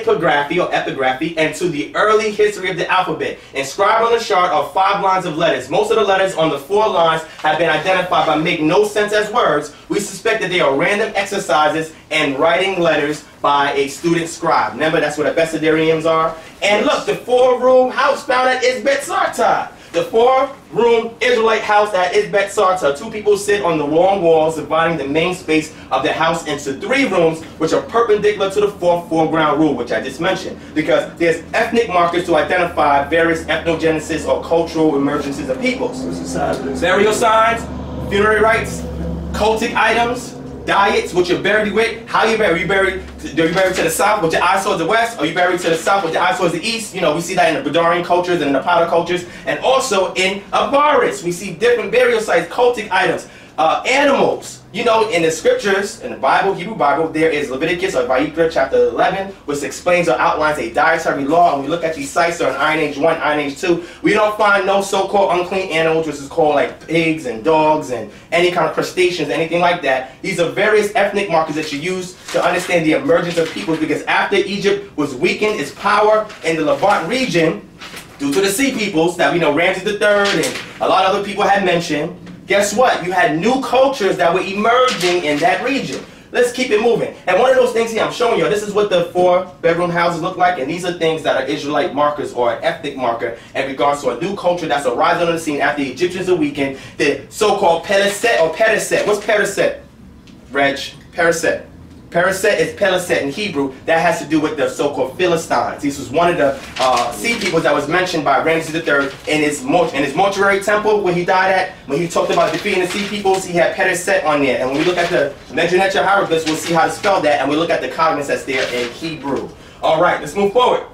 epigraphy and to the early history of the alphabet. Inscribed on the shard are 5 lines of letters. Most of the letters on the 4 lines have been identified but make no sense as words. We suspect that they are random exercises and writing letters by a student scribe. Remember, that's what abecedariums are. And look, the 4-room house found at Isbet Sarta. The 4-room Israelite house at Isbet Sarta. 2 people sit on the long walls, dividing the main space of the house into 3 rooms, which are perpendicular to the 4th foreground rule, which I just mentioned. Because there's ethnic markers to identify various ethnogenesis or cultural emergences of peoples. Burial signs, funerary rites, cultic items, diets, what you're buried with, how you buried. Are you buried to the south with your eyes towards the west? Or are you buried to the south with your eyes towards the east? You know, we see that in the Bedouin cultures and in the Potter cultures. And also in Abaris, we see different burial sites, cultic items, animals. You know, in the scriptures, in the Bible, Hebrew Bible, there is Leviticus or Vayikra chapter 11, which explains or outlines a dietary law. And we look at these sites, so in Iron Age 1, Iron Age 2, we don't find no so-called unclean animals, which is called like pigs and dogs and any kind of crustaceans, anything like that. These are various ethnic markers that you use to understand the emergence of peoples, because after Egypt was weakened, its power in the Levant region, due to the sea peoples that we know Ramses III and a lot of other people had mentioned, guess what? You had new cultures that were emerging in that region. Let's keep it moving. And one of those things here I'm showing you, this is what the 4-bedroom houses look like, and these are things that are Israelite markers or an ethnic marker in regards to a new culture that's arising on the scene after the Egyptians are weakened, the so-called Peliset or Periset. What's Periset, Reg? Periset. Periset is Peliset in Hebrew. That has to do with the so-called Philistines. This was one of the sea peoples that was mentioned by Ramses III in his mortuary temple where he died at. When he talked about defeating the sea peoples, he had Periset on there. And when we look at the Mdw Ntr Hieroglyphs, we'll see how to spell that, and we look at the cognates that's there in Hebrew. All right, let's move forward.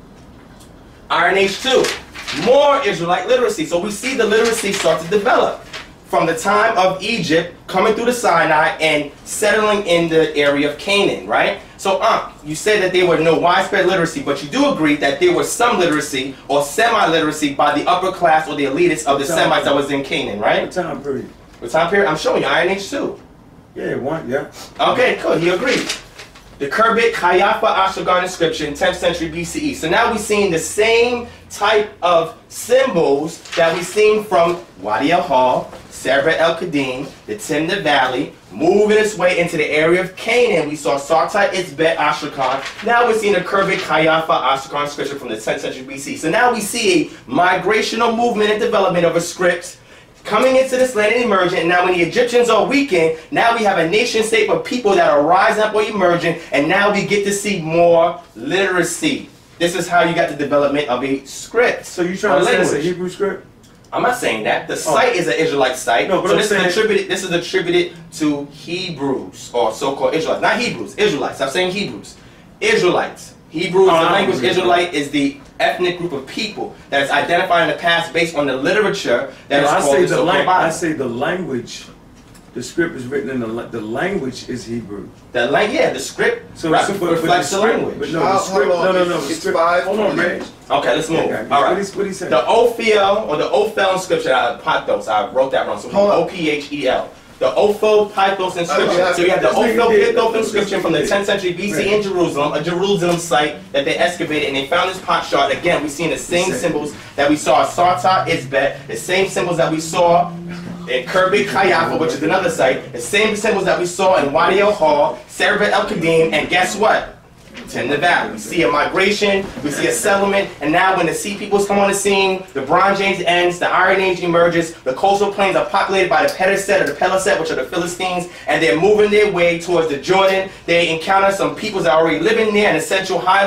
Iron Age 2. More Israelite literacy. So we see the literacy start to develop from the time of Egypt coming through the Sinai and settling in the area of Canaan, right? So, you said that there were no widespread literacy, but you do agree that there was some literacy or semi-literacy by the upper class or the elitists of the Semites that was in Canaan, right? What time period? What time period? I'm showing you, Iron Age 2. Yeah, one, yeah. Okay, cool, he agreed. The Kerbit Kayafa Ashogar inscription, 10th century BCE. So now we're seeing the same type of symbols that we've seen from Wadi al-Hal, Serbet el-Kadim, the Timna Valley, moving its way into the area of Canaan. We saw Sarta Itzbet Ashrakan. Now we're seeing the Kerbit Kayafa Ashrakan inscription from the 10th century BC. So now we see a migrational movement and development of a script coming into this land and emerging. And now when the Egyptians are weakened, now we have a nation state of people that are rising up or emerging, and now we get to see more literacy. This is how you got the development of a script. So you trying to say it's a Hebrew script? I'm not saying that. The site is an Israelite site. No, but so this is attributed to Hebrews or so-called Israelites. Not Hebrews, Israelites. I'm saying Hebrews. Israelites. Hebrew is the language. Israelite is the ethnic group of people that is identified in the past based on the literature that is called the so-called Bible. I say the language. The script is written in the language is Hebrew. The script reflects the language. But no, the script, no. It's 5. Hold on, man. Okay, let's move. Okay. All right. What he saying? The Ophel or the Ophel inscription, Pathos, I wrote that wrong. So O-P-H-E-L. The Ophel Pathos inscription. So you have the Ophel Pathos inscription from the 10th century BC in Jerusalem, a Jerusalem site that they excavated, and they found this pot shard. Again, we've seen the same symbols that we saw at Sarta Itzbet, the same symbols that we saw in Kerbit Kayafa, which is another site, the same symbols that we saw in Wadi al-Hal, Serbet el-Kadim, and guess what? In the valley. We see a migration, we see a settlement, and now when the sea peoples come on the scene, the Bronze Age ends, the Iron Age emerges, the coastal plains are populated by the Periset or the Peliset, which are the Philistines, and they're moving their way towards the Jordan. They encounter some peoples that are already living there in the central highlands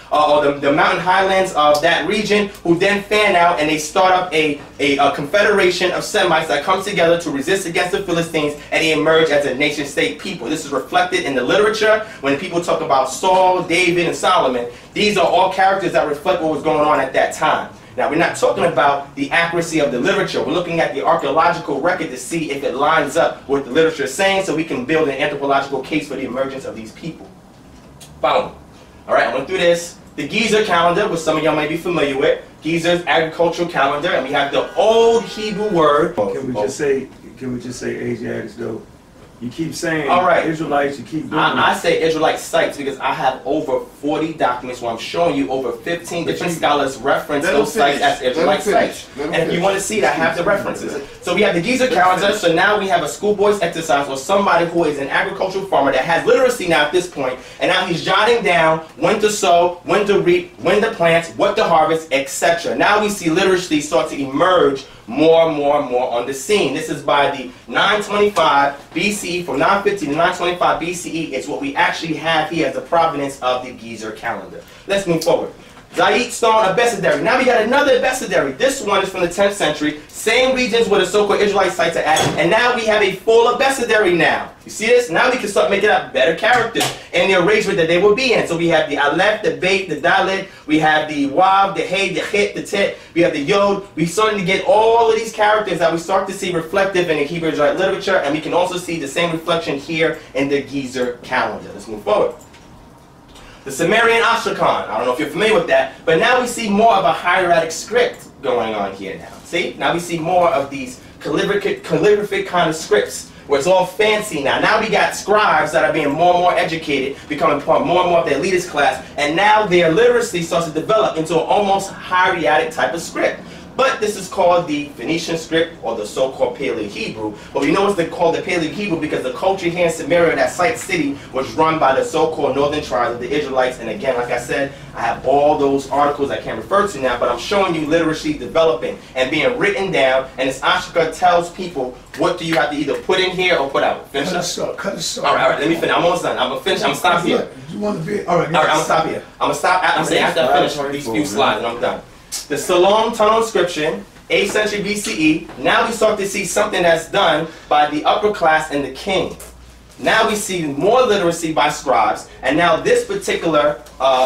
or the mountain highlands of that region, who then fan out and they start up a confederation of Semites that comes together to resist against the Philistines, and they emerge as a nation-state people. This is reflected in the literature when people talk about Saul, David, and Solomon. These are all characters that reflect what was going on at that time. Now, we're not talking about the accuracy of the literature. We're looking at the archaeological record to see if it lines up with what the literature is saying, so we can build an anthropological case for the emergence of these people. Follow me. All right, I went through this. The Gezer calendar, which some of y'all may be familiar with. Gezer's agricultural calendar, and we have the old Hebrew word. Can we just say Asiatics though? You keep saying all right. Israelites, you keep doing I say Israelite sites because I have over 40 documents where I'm showing you over 15 different scholars reference those sites as Israelite sites. And if you want to see it, I have the references. So we have the Gezer calendar, so now we have a schoolboy's exercise or somebody who is an agricultural farmer that has literacy now at this point, and now he's jotting down when to sow, when to reap, when to plant, what to harvest, etc. Now we see literacy start to emerge more and more and more on the scene. This is by the 925 BCE, from 950 to 925 BCE is what we actually have here as the provenance of the Gezer calendar. Let's move forward. Zayit stone abecedary. Now we got another abecedary. This one is from the 10th century. Same regions where the so-called Israelite sites are at. And now we have a full abecedary now. You see this? Now we can start making up better characters and the arrangement that they will be in. So we have the Aleph, the Beit, the Dalet. We have the Wav, the Hey, the Hit, the Tet. We have the Yod. We're starting to get all of these characters that we start to see reflective in the Hebrew Israelite literature. And we can also see the same reflection here in the Gezer calendar. Let's move forward. The Sumerian Astrakhan, I don't know if you're familiar with that, but now we see more of a hieratic script going on here now. See? Now we see more of these calligraphic kind of scripts where it's all fancy now. Now we got scribes that are being more and more educated, becoming more and more of the elitist class, and now their literacy starts to develop into an almost hieratic type of script. But this is called the Phoenician script, or the so-called Paleo-Hebrew. But we know it's called the Paleo-Hebrew because the culture here in Samaria, that site city, was run by the so-called northern tribes of the Israelites. And again, like I said, I have all those articles I can't refer to now, but I'm showing you literacy developing and being written down. And this Ashka tells people what do you have to either put in here or put out. Finish up. Cut it short. All right, let me finish. I'm almost done. I'm gonna finish. I'm gonna stop here. You want to be all right? All right, I'm gonna stop here. I'm gonna stop. I'm saying after I finish these few slides, and I'm done. The Salom tunnel inscription, 8th century BCE. Now we start to see something that's done by the upper class and the king. Now we see more literacy by scribes, and now this particular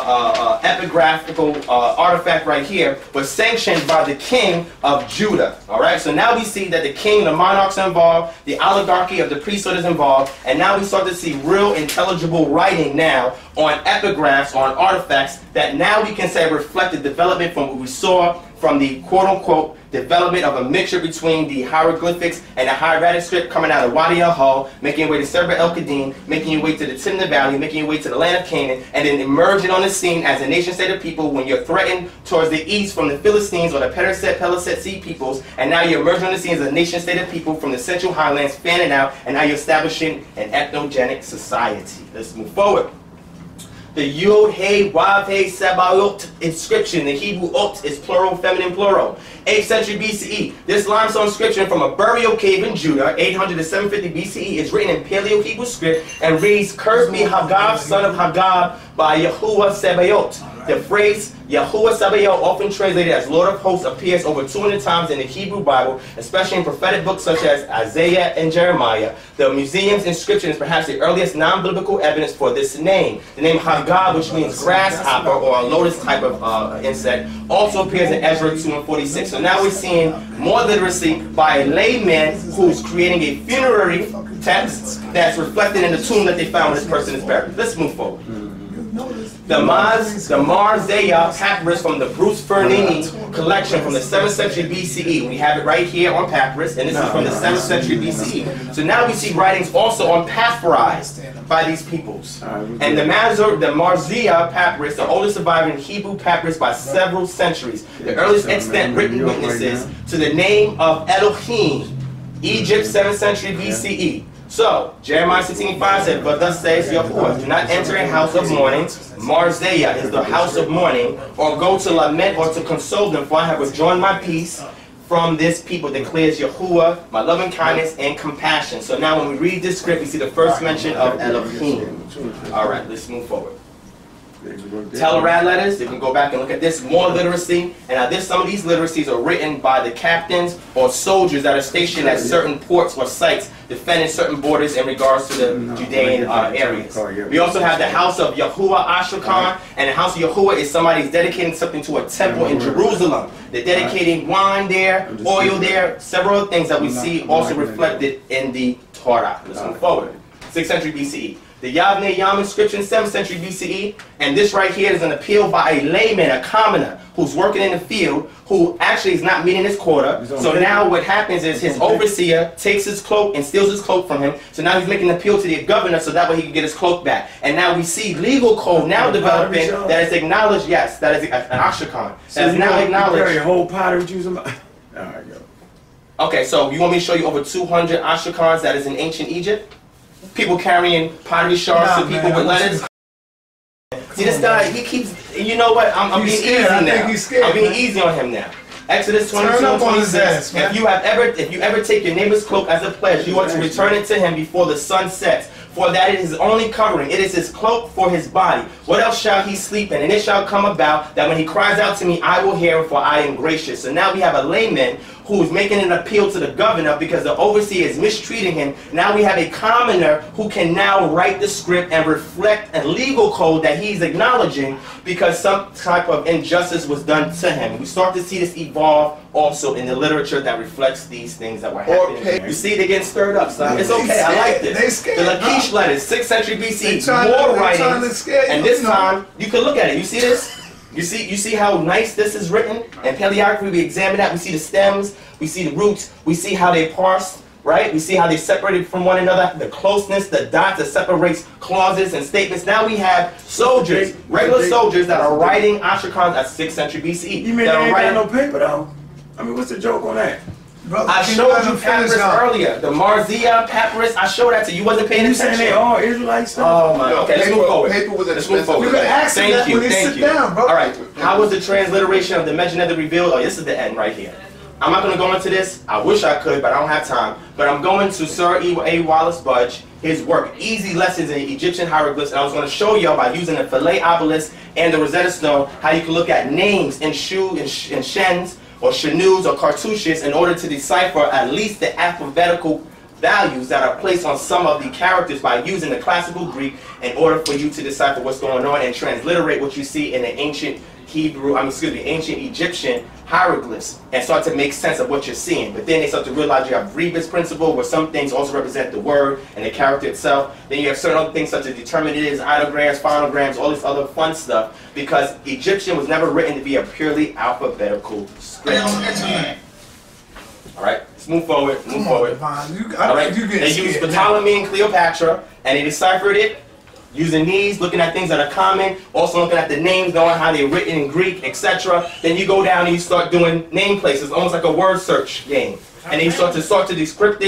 epigraphical artifact right here was sanctioned by the king of Judah. All right, so now we see that the king, the monarchs are involved, the oligarchy of the priesthood is involved, and now we start to see real intelligible writing now on epigraphs, on artifacts that now we can say reflect the development from what we saw from the quote-unquote development of a mixture between the hieroglyphics and the hieratic script coming out of Wadi al-Hul, making your way to Serba el-Qadim, making your way to the Timna Valley, making your way to the land of Canaan, and then emerging on the scene as a nation-state of people when you're threatened towards the east from the Philistines or the Peliset Sea peoples, and now you're emerging on the scene as a nation-state of people from the Central Highlands, fanning out, and now you're establishing an ethnogenic society. Let's move forward. The Yod, Hey, Wav, Hey, Sabaot inscription, the Hebrew Ot is plural, feminine, plural. 8th century BCE. This limestone inscription from a burial cave in Judah, 800 to 750 BCE, is written in Paleo-Hebrew script and reads, "Cursed be Hagab, son of Hagab, by Yahuwah Sabaoth." The phrase Yahuwah Sabaoth, often translated as Lord of Hosts, appears over 200 times in the Hebrew Bible, especially in prophetic books such as Isaiah and Jeremiah. The museum's inscription is perhaps the earliest non-biblical evidence for this name. The name Hagab, which means grasshopper or a lotus type of insect, also appears in Ezra 2 and 46. So now we're seeing more literacy by a layman who's creating a funerary text that's reflected in the tomb that they found when this person is buried. Let's move forward. The Marzeya papyrus from the Bruce Fernini collection from the 7th century BCE. We have it right here on papyrus, and this is from the 7th century BCE. So now we see writings also on papyrized by these peoples. And the Marzeya papyrus, the oldest surviving Hebrew papyrus by several centuries. The earliest extant written witnesses to the name of Elohim, Egypt, 7th century BCE. So, Jeremiah 16:5 said, "But thus says Yahuwah, do not enter a house of mourning." Marzeya is the house of mourning, or go to lament or to console them, for I have withdrawn my peace from this people, declares Yahuwah, my loving kindness and compassion. So now when we read this script, we see the first mention of Elohim. All right, let's move forward. Telerad letters, you can go back and look at this, more literacy, and now some of these literacies are written by the captains or soldiers that are stationed at certain ports or sites defending certain borders in regards to the Judean areas. We also have the house of Yahuwah Ashrakan, and the house of Yahuwah is somebody's dedicating something to a temple in Jerusalem. They're dedicating wine there, oil there, several things that we see also reflected in the Torah. Let's move forward. 6th century BCE. The Yavne Yam inscription, 7th century BCE, and this right here is an appeal by a layman, a commoner, who's working in the field, who actually is not meeting his quota. So now what happens is his overseer takes his cloak and steals his cloak from him. So now he's making an appeal to the governor so that way he can get his cloak back. And now we see legal code now developing that is acknowledged, yes, that is an Ashrakan. That is now acknowledged. You carry a whole pottery juice. Alright, go. Okay, so you want me to show you over 200 Ashrakans that is in ancient Egypt? People carrying pottery shards to people with letters. See this guy, he keeps, you know what, I'm being easy now. I'm being easy on him now. Exodus 22 and 26, if you ever take your neighbor's cloak as a pledge, you are to return it to him before the sun sets. For that it is his only covering, it is his cloak for his body. What else shall he sleep in? And it shall come about that when he cries out to me, I will hear him, for I am gracious. So now we have a layman who is making an appeal to the governor because the overseer is mistreating him. Now we have a commoner who can now write the script and reflect a legal code that he's acknowledging because some type of injustice was done to him. We start to see this evolve also in the literature that reflects these things that were happening. You see, they're getting stirred up, son. It's okay, I like this. The Lachish letters, 6th century BC, more writings. And this time, you can look at it. You see this? You see how nice this is written? And paleography, we examine that. We see the stems, we see the roots, we see how they parsed, right? We see how they separated from one another, the closeness, the dots that separates clauses and statements. Now we have soldiers, regular soldiers that are writing Ashrakans at 6th century BCE. You mean they ain't got no paper though? I mean, what's the joke on that? Brother, I showed you papyrus earlier. The Marzia papyrus, I showed that to you. You wasn't paying attention. You saying they all Israelite stuff? Oh my, okay, let's move forward. Paper was Let's move forward. You can ask them that when they sit down, bro. All right, how was the transliteration of the Mdw revealed? Oh, this is the end right here. I'm not going to go into this. I wish I could, but I don't have time. But I'm going to Sir A. Wallace Budge, his work, Easy Lessons in Egyptian Hieroglyphs, and I was going to show y'all by using the fillet obelisk and the Rosetta Stone how you can look at names in shens, or shanus or cartouches in order to decipher at least the alphabetical values that are placed on some of the characters by using the classical Greek in order for you to decipher what's going on and transliterate what you see in the ancient ancient Egyptian hieroglyphs and start to make sense of what you're seeing. But then they start to realize you have Rebus principle where some things also represent the word and the character itself. Then you have certain other things such as determinatives, ideograms, phonograms, all this other fun stuff because Egyptian was never written to be a purely alphabetical script. All right, let's move forward. Move forward. All right, they used Ptolemy and Cleopatra and they deciphered it using these, looking at things that are common, also looking at the names, knowing how they're written in Greek, etc. Then you go down and you start doing name places, almost like a word search game. And then you start to decrypt,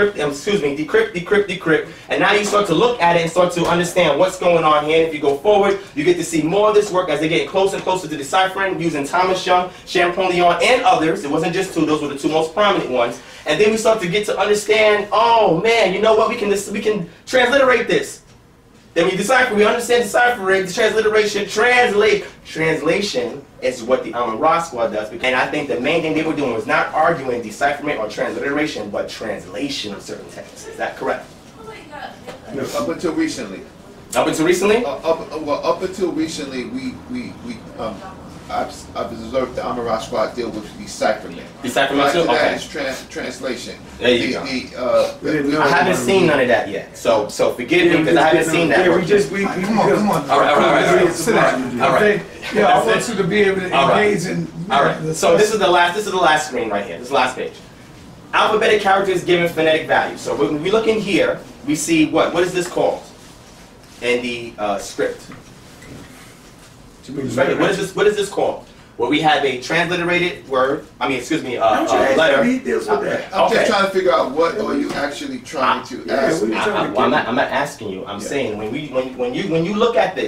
and now you start to look at it and start to understand what's going on here. And if you go forward, you get to see more of this work as they get closer and closer to deciphering, using Thomas Young, Champollion, and others. It wasn't just two; those were the two most prominent ones. And then we start to get to understand. Oh man, you know what? We can transliterate this. Then we decipher, we understand deciphering, the transliteration, translation is what the Amun-Ra squad does. And I think the main thing they were doing was not arguing decipherment or transliteration, but translation of certain texts. Is that correct? No, up until recently. Up until recently? Up until recently, I've observed the Amun-Ra squad deal with decipherment. Decipherment too? Okay. That is translation. There you go. I haven't seen none of that yet. So forgive me because I haven't seen that. Yeah, come on. All right. Sit down. All right. Yeah, I want you to be able to engage in. All right. So this is the last screen right here. This is the last page. Alphabetic characters given phonetic value. So when we look in here, we see what is this called in the script? Right here. What is this called? Where we have a transliterated word, letter. I'm just trying to figure out what are you actually trying to ask me. I'm not asking you. I'm saying when you look at this,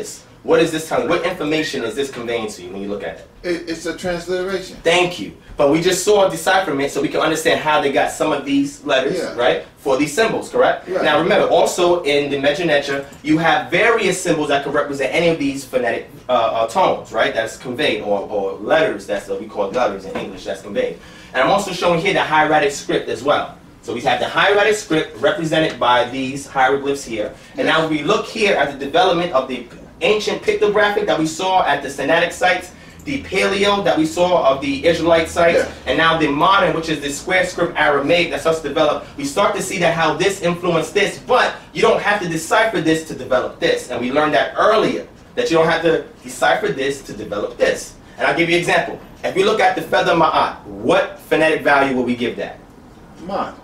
What is this telling? What information is this conveying to you when you look at it? It's a transliteration. Thank you. But we just saw decipherment so we can understand how they got some of these letters, Yeah. right, for these symbols, correct? Right. Now remember, also in the Mdw Ntr, you have various symbols that can represent any of these phonetic tones, right, that's conveyed, or letters, that's what we call letters in English, that's conveyed. And I'm also showing here the hieratic script as well. So we have the hieratic script represented by these hieroglyphs here. And now we look here at the development of the ancient pictographic that we saw at the Sinaitic sites, the paleo that we saw of the Israelite sites, Yeah. and now the modern, which is the square script Aramaic that starts to develop. We start to see that how this influenced this, but you don't have to decipher this to develop this. And we learned that earlier, that you don't have to decipher this to develop this. And I'll give you an example. If we look at the feather ma'at, what phonetic value will we give that? Mod.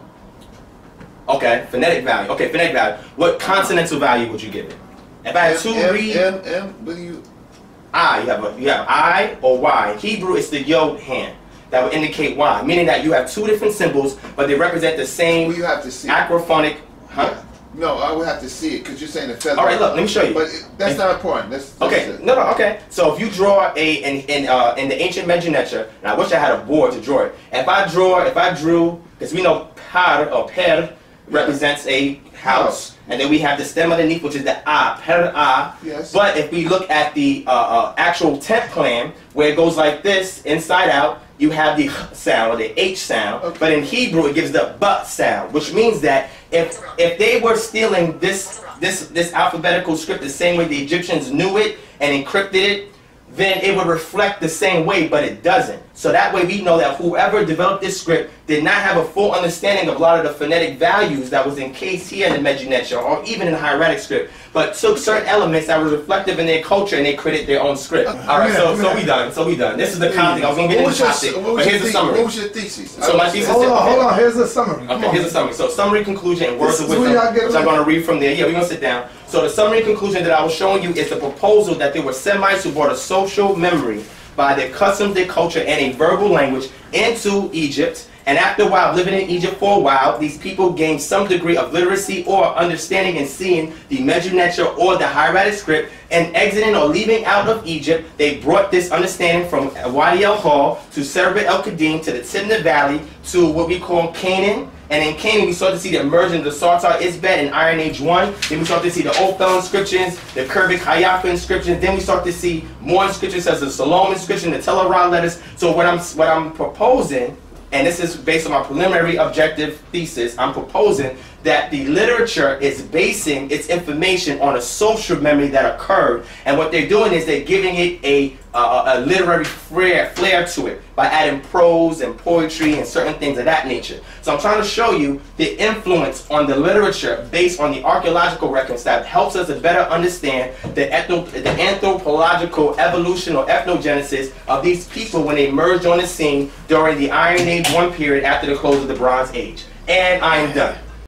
Okay, phonetic value. Okay, phonetic value. What consonantal value would you give it? If I had two read What do you? I, you have I or Y. In Hebrew, it's the yod hand that would indicate Y, meaning that you have two different symbols, but they represent the same Well, you have to see. acrophonic. Huh? Yeah. No, I would have to see it because you're saying the feather. All right, look, let me show you. But that's not important. That's Okay, it. no, okay. So if you draw in the ancient Mdw Ntr, and I wish I had a board to draw it. If I drew, because we know par or per represents a house, and then we have the stem underneath, which is the a, per a. Yes. But if we look at the actual tent plan, where it goes like this, inside out, you have the sound or the H sound. Okay. But in Hebrew, it gives the but sound, which means that if they were stealing this alphabetical script the same way the Egyptians knew it and encrypted it, then it would reflect the same way, but it doesn't. So that way we know that whoever developed this script did not have a full understanding of a lot of the phonetic values that was encased here in the Mdw Ntr or even in the hieratic script, but took certain elements that were reflective in their culture and they created their own script. All right, so we done. This is the content. I was going to get into the topic, but here's the summary. What was your thesis? So my thesis. Hold on. Here's the summary. Okay, here's a summary. So summary, conclusion, and words This of is where wisdom, y'all get which I'm it. going to read from there. Yeah, we're going to sit down. So the summary and conclusion that I was showing you is the proposal that there were Semites who brought a social memory by their customs, their culture, and a verbal language into Egypt. And after a while, living in Egypt for a while, these people gained some degree of literacy or understanding and seeing the Mdw Ntr or the hieratic script, and exiting or leaving out of Egypt, they brought this understanding from Wadi el-Hall to Serbet el-Qadim to the Timna Valley to what we call Canaan. And in Canaan, we start to see the emergence of the Sartar Isbed in Iron Age 1. Then we start to see the Ophel inscriptions, the Kerbik Hayafa inscriptions. Then we start to see more inscriptions such as the Salome inscription, the Telerah letters. So what I'm proposing, and this is based on my preliminary objective thesis, I'm proposing that the literature is basing its information on a social memory that occurred, and what they're doing is they're giving it a literary flair to it by adding prose and poetry and certain things of that nature. So I'm trying to show you the influence on the literature based on the archaeological records that helps us to better understand the anthropological evolution or ethnogenesis of these people when they emerged on the scene during the Iron Age 1 period after the close of the Bronze Age. And I am done.